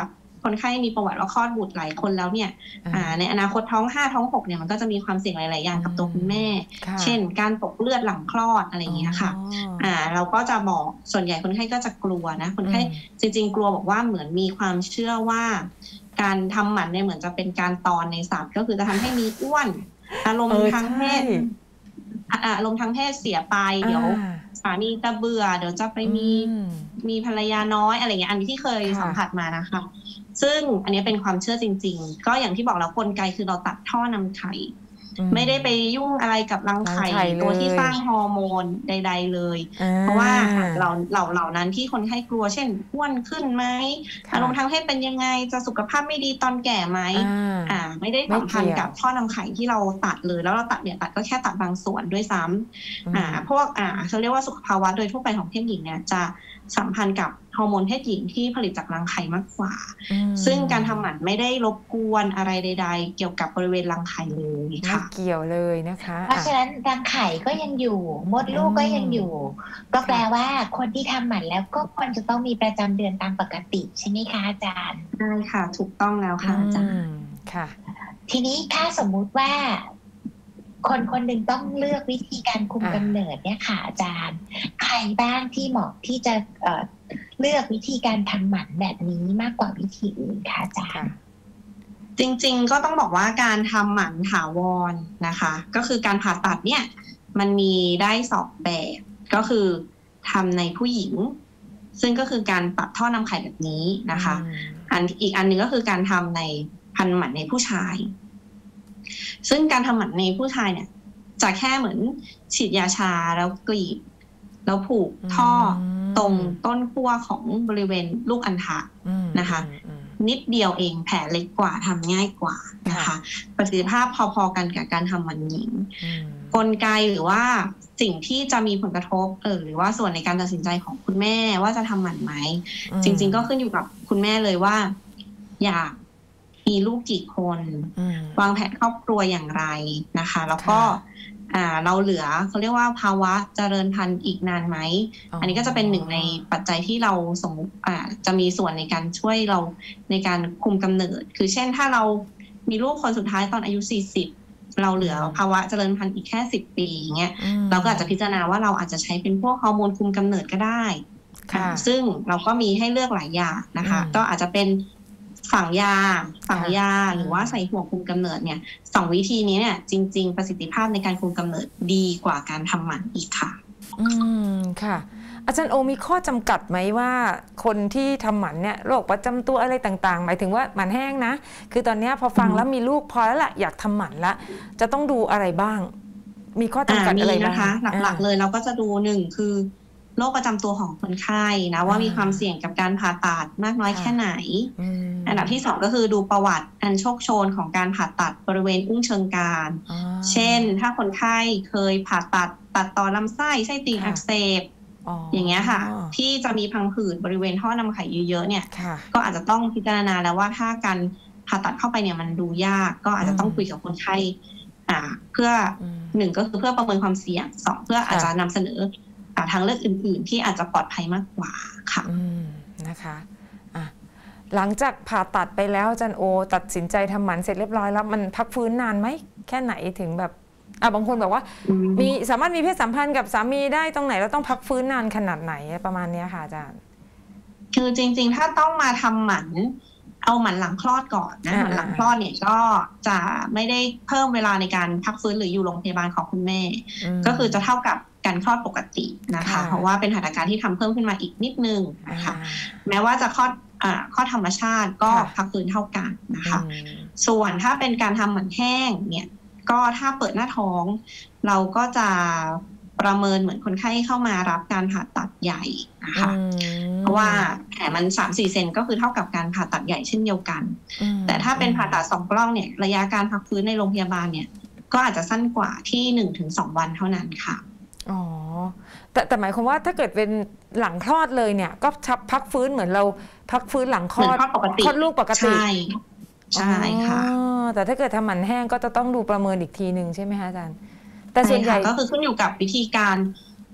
คนไข้มีประวัติว่าคลอดบุตรหลายคนแล้วเนี่ยในอนาคตท้องห้าท้องหกเนี่ยมันก็จะมีความเสี่ยงหลายๆอย่างกับตัวคุณแม่เช่นการตกเลือดหลังคลอดอะไรอย่างเงี้ยค่ะอ่าเราก็จะบอกส่วนใหญ่คนไข้ก็จะกลัวนะคนไข้จริงๆกลัวบอกว่าเหมือนมีความเชื่อว่าการทำหมันเนี่ยเหมือนจะเป็นการตอนในสัตว์ก็คือจะทำให้มีอ้วนอารมณ์ทางเพศอารมณ์ทางเพศเสียไปเดี๋ยวสามีจะเบื่อเดี๋ยวจะไปมีมีภรรยาน้อยอะไรเงี้ยอันนี้ที่เคยสัมผัสมานะคะซึ่งอันนี้เป็นความเชื่อจริงๆก็อย่างที่บอกแล้วกลไกคือเราตัดท่อนำไข่ไม่ได้ไปยุ่งอะไรกับรังไข่ตัวที่สร้างฮอร์โมนใดๆเลยเพราะว่าเราเหล่าเหล่านั้นที่คนไข้กลัวเช่นอ้วนขึ้นไหมอารมณ์ทางเพศเป็นยังไงจะสุขภาพไม่ดีตอนแก่ไหมอ่าไม่ได้สัมพันธ์กับท่อนำไข่ที่เราตัดเลยแล้วเราตัดเนี่ยตัดก็แค่ตัดบางส่วนด้วยซ้ำอ่าพวกอ่าเขาเรียกว่าสุขภาวะโดยทั่วไปของเพศหญิงเนี่ยจะสัมพันธ์กับฮอร์โมนเพศหญิงที่ผลิตจากรังไข่มากกว่าซึ่งการทำหมันไม่ได้รบกวนอะไรใดๆเกี่ยวกับบริเวณรังไข่เลยค่ะไม่เกี่ยวเลยนะคะเพราะฉะนั้นรังไข่ก็ยังอยู่มดลูกก็ยังอยู่ก็แปลว่าคนที่ทำหมันแล้วก็ควรจะต้องมีประจำเดือนตามปกติใช่ไหมคะอาจารย์ใช่ค่ะถูกต้องแล้วค่ะอาจารย์ค่ะทีนี้ถ้าสมมุติว่าคนคนหนึ่งต้องเลือกวิธีการคุมกำเนิดเนี่ยค่ะอาจารย์ใครบ้างที่เหมาะที่จะเอ่อเลือกวิธีการทำหมันแบบนี้มากกว่าวิธีอื่นค่ะอาจารย์จริงๆก็ต้องบอกว่าการทำหมันถาวรนะคะก็คือการผ่าตัดเนี่ยมันมีได้สองแบบก็คือทำในผู้หญิงซึ่งก็คือการตัดท่อนำไข่แบบนี้นะคะอันอีกอันนึงก็คือการทำในพันหมันในผู้ชายซึ่งการทำหมันในผู้ชายเนี่ยจะแค่เหมือนฉีดยาชาแล้วกรีดแล้วผูกท่อตรงต้นขั้วของบริเวณลูกอัณฑะนะคะนิดเดียวเองแผลเล็กกว่าทำง่ายกว่านะคะประสิทธิภาพพอๆกันกับการทำหมันหญิงกลไกหรือว่าสิ่งที่จะมีผลกระทบเออหรือว่าส่วนในการตัดสินใจของคุณแม่ว่าจะทำหมันไหมจริงๆก็ขึ้นอยู่กับคุณแม่เลยว่าอยากมีลูกกี่คนวางแผนครอบครัวอย่างไรนะคะแล้วก็เราเหลือเขาเรียกว่าภาวะเจริญพันธุ์อีกนานไหม อ, อันนี้ก็จะเป็นหนึ่งในปัจจัยที่เราสมจะมีส่วนในการช่วยเราในการคุมกำเนิดคือเช่นถ้าเรามีลูกคนสุดท้ายตอนอายุสี่สิบเราเหลือภาวะเจริญพันธุ์อีกแค่สิบปีอย่างเงี้ยเราก็อาจจะพิจารณาว่าเราอาจจะใช้เป็นพวกฮอร์โมนคุมกำเนิดก็ได้ซึ่งเราก็มีให้เลือกหลายอย่างนะคะก็อาจจะเป็นฝังยาฝังยาหรือว่าใส่ห่วงคุมกำเนิดเนี่ยสองวิธีนี้เนี่ยจริงๆประสิทธิภาพในการคุมกำเนิดดีกว่าการทำหมันอีกค่ะอืมค่ะอาจารย์โอมีข้อจำกัดไหมว่าคนที่ทำหมันเนี่ยโรคประจำตัวอะไรต่างๆหมายถึงว่าหมันแห้งนะคือตอนนี้พอฟังแล้วมีลูกพอแล้วล่ะอยากทำหมันละจะต้องดูอะไรบ้างมีข้อจำกัดอะไรบ้างนะคะหลักๆเลยเราก็จะดูหนึ่งคือโรคประจำตัวของคนไข้นะว่ามีความเสี่ยงกับการผ่าตัดมากน้อยแค่ไหนอันดับที่สองก็คือดูประวัติอันโชคโชนของการผ่าตัดบริเวณอุ้งเชิงกรานเช่นถ้าคนไข้เคยผ่าตัดตัดต่อลำไส้ไส้ติ่งอักเสบอย่างเงี้ยค่ะที่จะมีพังผืดบริเวณท่อนำไข่เยอะๆเนี่ยก็อาจจะต้องพิจารณาแล้วว่าถ้าการผ่าตัดเข้าไปเนี่ยมันดูยากก็อาจจะต้องคุยกับคนไข้อ่าเพื่อหนึ่งก็คือเพื่อประเมินความเสี่ยงสองเพื่ออาจจะนำเสนอทางเลือกอื่นๆที่อาจจะปลอดภัยมากกว่าค่ะนะคะะหลังจากผ่าตัดไปแล้วอาจารย์โอตัดสินใจทำหมันเสร็จเรียบร้อยแล้วมันพักฟื้นนานไหมแค่ไหนถึงแบบอ่ะบางคนบอกว่ามีสามารถมีเพศสัมพันธ์กับสามีได้ตรงไหนแล้วต้องพักฟื้นนานขนาดไหนประมาณนี้ค่ะอาจารย์คือจริงๆถ้าต้องมาทำหมันเอาหมันหลังคลอดก่อนนะหมันหลังคลอดเนี่ยก็จะไม่ได้เพิ่มเวลาในการพักฟื้นหรืออยู่โรงพยาบาลของคุณแม่ก็คือจะเท่ากับการคลอดปกตินะคะเพราะว่าเป็นหัตถการที่ทำเพิ่มขึ้นมาอีกนิดนึงนะคะแม้ว่าจะคลอดคลอดธรรมชาติก็พักฟื้นเท่ากันนะคะส่วนถ้าเป็นการทำหมันแห้งเนี่ยก็ถ้าเปิดหน้าท้องเราก็จะประเมินเหมือนคนไข้เข้ามารับการผ่าตัดใหญ่นะคะเพราะว่าแผลมัน สามถึงสี่ เซนก็คือเท่ากับการผ่าตัดใหญ่เช่นเดียวกันแต่ถ้าเป็นผ่าตัดสองกล้องเนี่ยระยะการพักฟื้นในโรงพยาบาลเนี่ยก็อาจจะสั้นกว่าที่ หนึ่งถึงสอง วันเท่านั้นค่ะอ๋อแต่แต่หมายความว่าถ้าเกิดเป็นหลังคลอดเลยเนี่ยก็พักฟื้นเหมือนเราพักฟื้นหลังคลอดคลอดลูกปกติใช่ใช่ค่ะแต่ถ้าเกิดทำหมันแห้งก็จะต้องดูประเมินอีกทีหนึ่งใช่ไหมคะอาจารย์แต่ส่วนใหญ่ก็คือขึ้นอยู่กับวิธีการ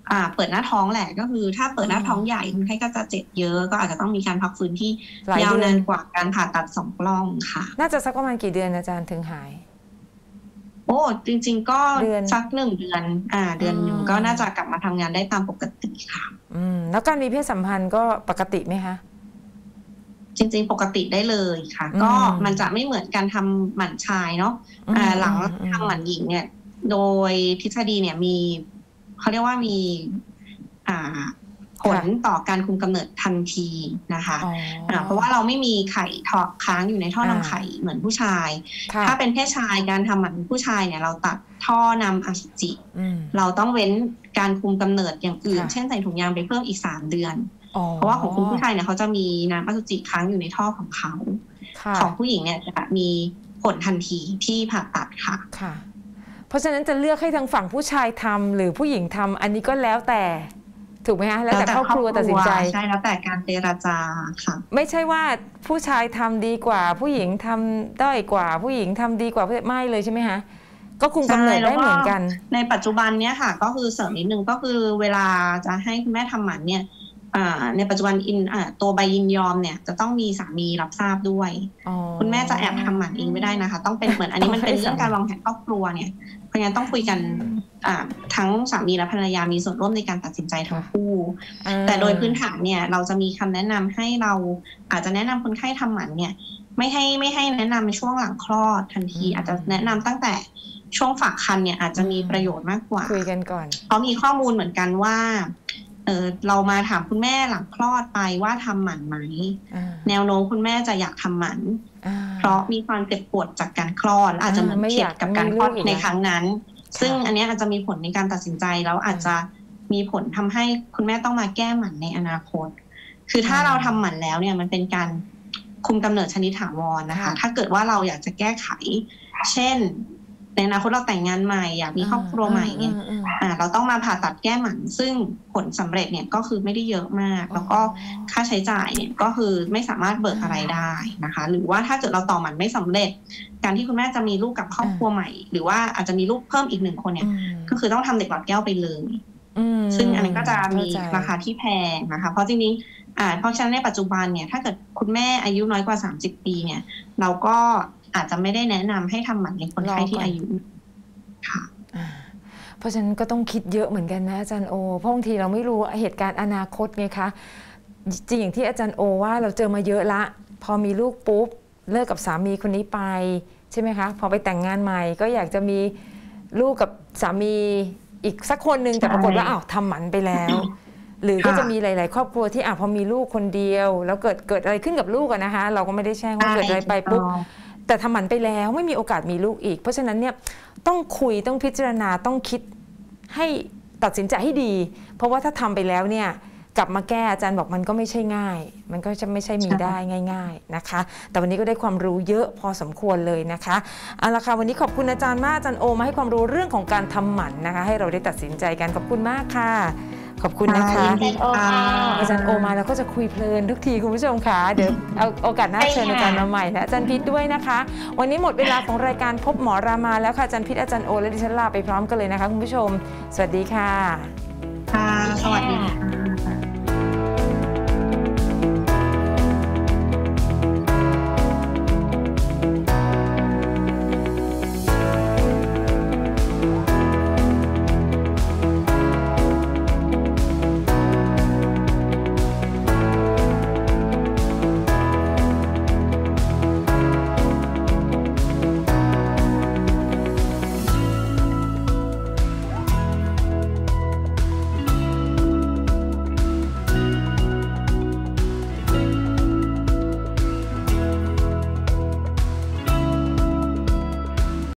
อ่าเปิดหน้าท้องแหละก็คือถ้าเปิดหน้าท้องใหญ่คนไข้ก็จะเจ็บเยอะก็อาจจะต้องมีการพักฟื้นที่ยาวนานกว่าการผ่าตัดสองกล้องค่ะน่าจะสักประมาณกี่เดือนอาจารย์ถึงหายโอ้จริงๆก็สักหนึ่งเดือนอ่าเดือนหนึ่งก็น่าจะกลับมาทำงานได้ตามปกติค่ะอืมแล้วการมีเพศสัมพันธ์ก็ปกติไหมคะจริงๆปกติได้เลยค่ะก็มันจะไม่เหมือนการทำหมันชายเนาะอ่าหลังทำหมันหญิงเนี่ยโดยทฤษฎีเนี่ยมีเขาเรียกว่ามีอ่าผลต่อการคุมกำเนิดทันทีนะคะเพราะว่าเราไม่มีไข่ทอค้างอยู่ในท่อนำไข่เหมือนผู้ชายถ้าเป็นเพศชายการทำหมันผู้ชายเนี่ยเราตัดท่อนำอสุจิเราต้องเว้นการคุมกำเนิดอย่างอื่นเช่นใส่ถุงยางไปเพิ่มอีกสามเดือนเพราะว่าของคุณผู้ชายเนี่ยเขาจะมีน้ำอสุจิค้างอยู่ในท่อของเขาของผู้หญิงเนี่ยจะมีผลทันทีที่ผ่าตัดค่ะค่ะเพราะฉะนั้นจะเลือกให้ทางฝั่งผู้ชายทำหรือผู้หญิงทำอันนี้ก็แล้วแต่ถูกไหมคะแล้วแต่ครอบครัวตัดสินใจใช่แล้วแต่การเจรจาค่ะไม่ใช่ว่าผู้ชายทำดีกว่าผู้หญิงทำด้อยกว่าผู้หญิงทำดีกว่าไม่เลยใช่ไหมคะก็คุมกำเนิดได้เหมือนกันในปัจจุบันเนี้ยค่ะก็คือเสริมนิดนึงก็คือเวลาจะให้คุณแม่ทำหมันเนี่ยในปัจจุบันอินตัวใบยินยอมเนี่ยจะต้องมีสามีรับทราบด้วยคุณแม่จะแอบทำหมันเองไม่ได้นะคะต้องเป็นเหมือนอันนี้มันเป็นเรื่องการวางแผนครอบครัวเนี่ยเพราะงั้นต้องคุยกันทั้งสามีและภรรยามีส่วนร่วมในการตัดสินใจทั้งคู่แต่โดยพื้นฐานเนี่ยเราจะมีคำแนะนำให้เราอาจจะแนะนำคนไข้ทำหมันเนี่ยไม่ให้ไม่ให้แนะนำช่วงหลังคลอดทันทีอาจจะแนะนำตั้งแต่ช่วงฝากครรภ์เนี่ยอาจจะมีประโยชน์มากกว่าคุยกันก่อนเพราะมีข้อมูลเหมือนกันว่าเออเรามาถามคุณแม่หลังคลอดไปว่าทำหมันไหมแนวโน้มคุณแม่จะอยากทำหมันเพราะมีความเจ็บปวดจากการคลอดอาจจะเหมือนเทียบกับการคลอดในครั้งนั้นซึ่งอันนี้อาจจะมีผลในการตัดสินใจแล้วอาจจะมีผลทำให้คุณแม่ต้องมาแก้หมันในอนาคตคือถ้าเราทำหมันแล้วเนี่ยมันเป็นการคุมกำเนิดชนิดถาวรนะคะถ้าเกิดว่าเราอยากจะแก้ไขเช่นในอนาคตเราแต่งงานใหม่อยากมีครอบครัวใหม่เนี่ยเราต้องมาผ่าตัดแก้หมันซึ่งผลสำเร็จเนี่ยก็คือไม่ได้เยอะมากแล้วก็ค่าใช้จ่ายเนี่ยก็คือไม่สามารถเบิกอะไรได้นะคะหรือว่าถ้าเกิดเราต่อหมันไม่สำเร็จการที่คุณแม่จะมีลูกกับครอบครัวใหม่หรือว่าอาจจะมีลูกเพิ่มอีกหนึ่งคนเนี่ยก็คือต้องทำเด็กหลอดแก้วไปเลยซึ่งอันนี้ก็จะมีราคาที่แพงนะคะเพราะจริงๆอ่าเพราะฉะนั้นในปัจจุบันเนี่ยถ้าเกิดคุณแม่อายุน้อยกว่าสามสิบปีเนี่ยเราก็อาจจะไม่ได้แนะนำให้ทำหมันในคนไข้ที่อายุค่ะเพราะฉะนั้นก็ต้องคิดเยอะเหมือนกันนะอาจารย์โอเพราะบางทีเราไม่รู้เหตุการณ์อนาคตไงคะจริงอย่างที่อาจารย์โอว่าเราเจอมาเยอะละพอมีลูกปุ๊บเลิกกับสามีคนนี้ไปใช่ไหมคะพอไปแต่งงานใหม่ก็อยากจะมีลูกกับสามีอีกสักคนหนึ่งแต่ปรากฏว่าอ้าวทำหมันไปแล้วหรือก็จะมีหลายๆครอบครัวที่อ่ะพอมีลูกคนเดียวแล้วเกิดเกิดอะไรขึ้นกับลูกอะนะคะเราก็ไม่ได้แช่งว่าเกิดอะไรไปปุ๊บแต่ทำหมันไปแล้วไม่มีโอกาสมีลูกอีกเพราะฉะนั้นเนี่ยต้องคุยต้องพิจารณาต้องคิดให้ตัดสินใจให้ดีเพราะว่าถ้าทำไปแล้วเนี่ยกลับมาแก้อาจารย์บอกมันก็ไม่ใช่ง่ายมันก็จะไม่ใช่มีได้ง่ายๆนะคะแต่วันนี้ก็ได้ความรู้เยอะพอสมควรเลยนะคะเอาละค่ะวันนี้ขอบคุณอาจารย์มากอาจารย์โอมาให้ความรู้เรื่องของการทำหมันนะคะให้เราได้ตัดสินใจกันขอบคุณมากค่ะขอบคุณนะคะอาจารย์โอมาแล้วก็จะคุยเพลินทุกทีคุณผู้ชมค่ะเดี๋ยวเอาโอกาสหน้าเชิญอาจารย์มาใหม่นะอาจารย์พิษด้วยนะคะวันนี้หมดเวลาของรายการพบหมอรามาแล้วค่ะอาจารย์พิษอาจารย์โอและดิฉันลาไปพร้อมกันเลยนะคะคุณผู้ชมสวัสดีค่ะค่ะสวัสดี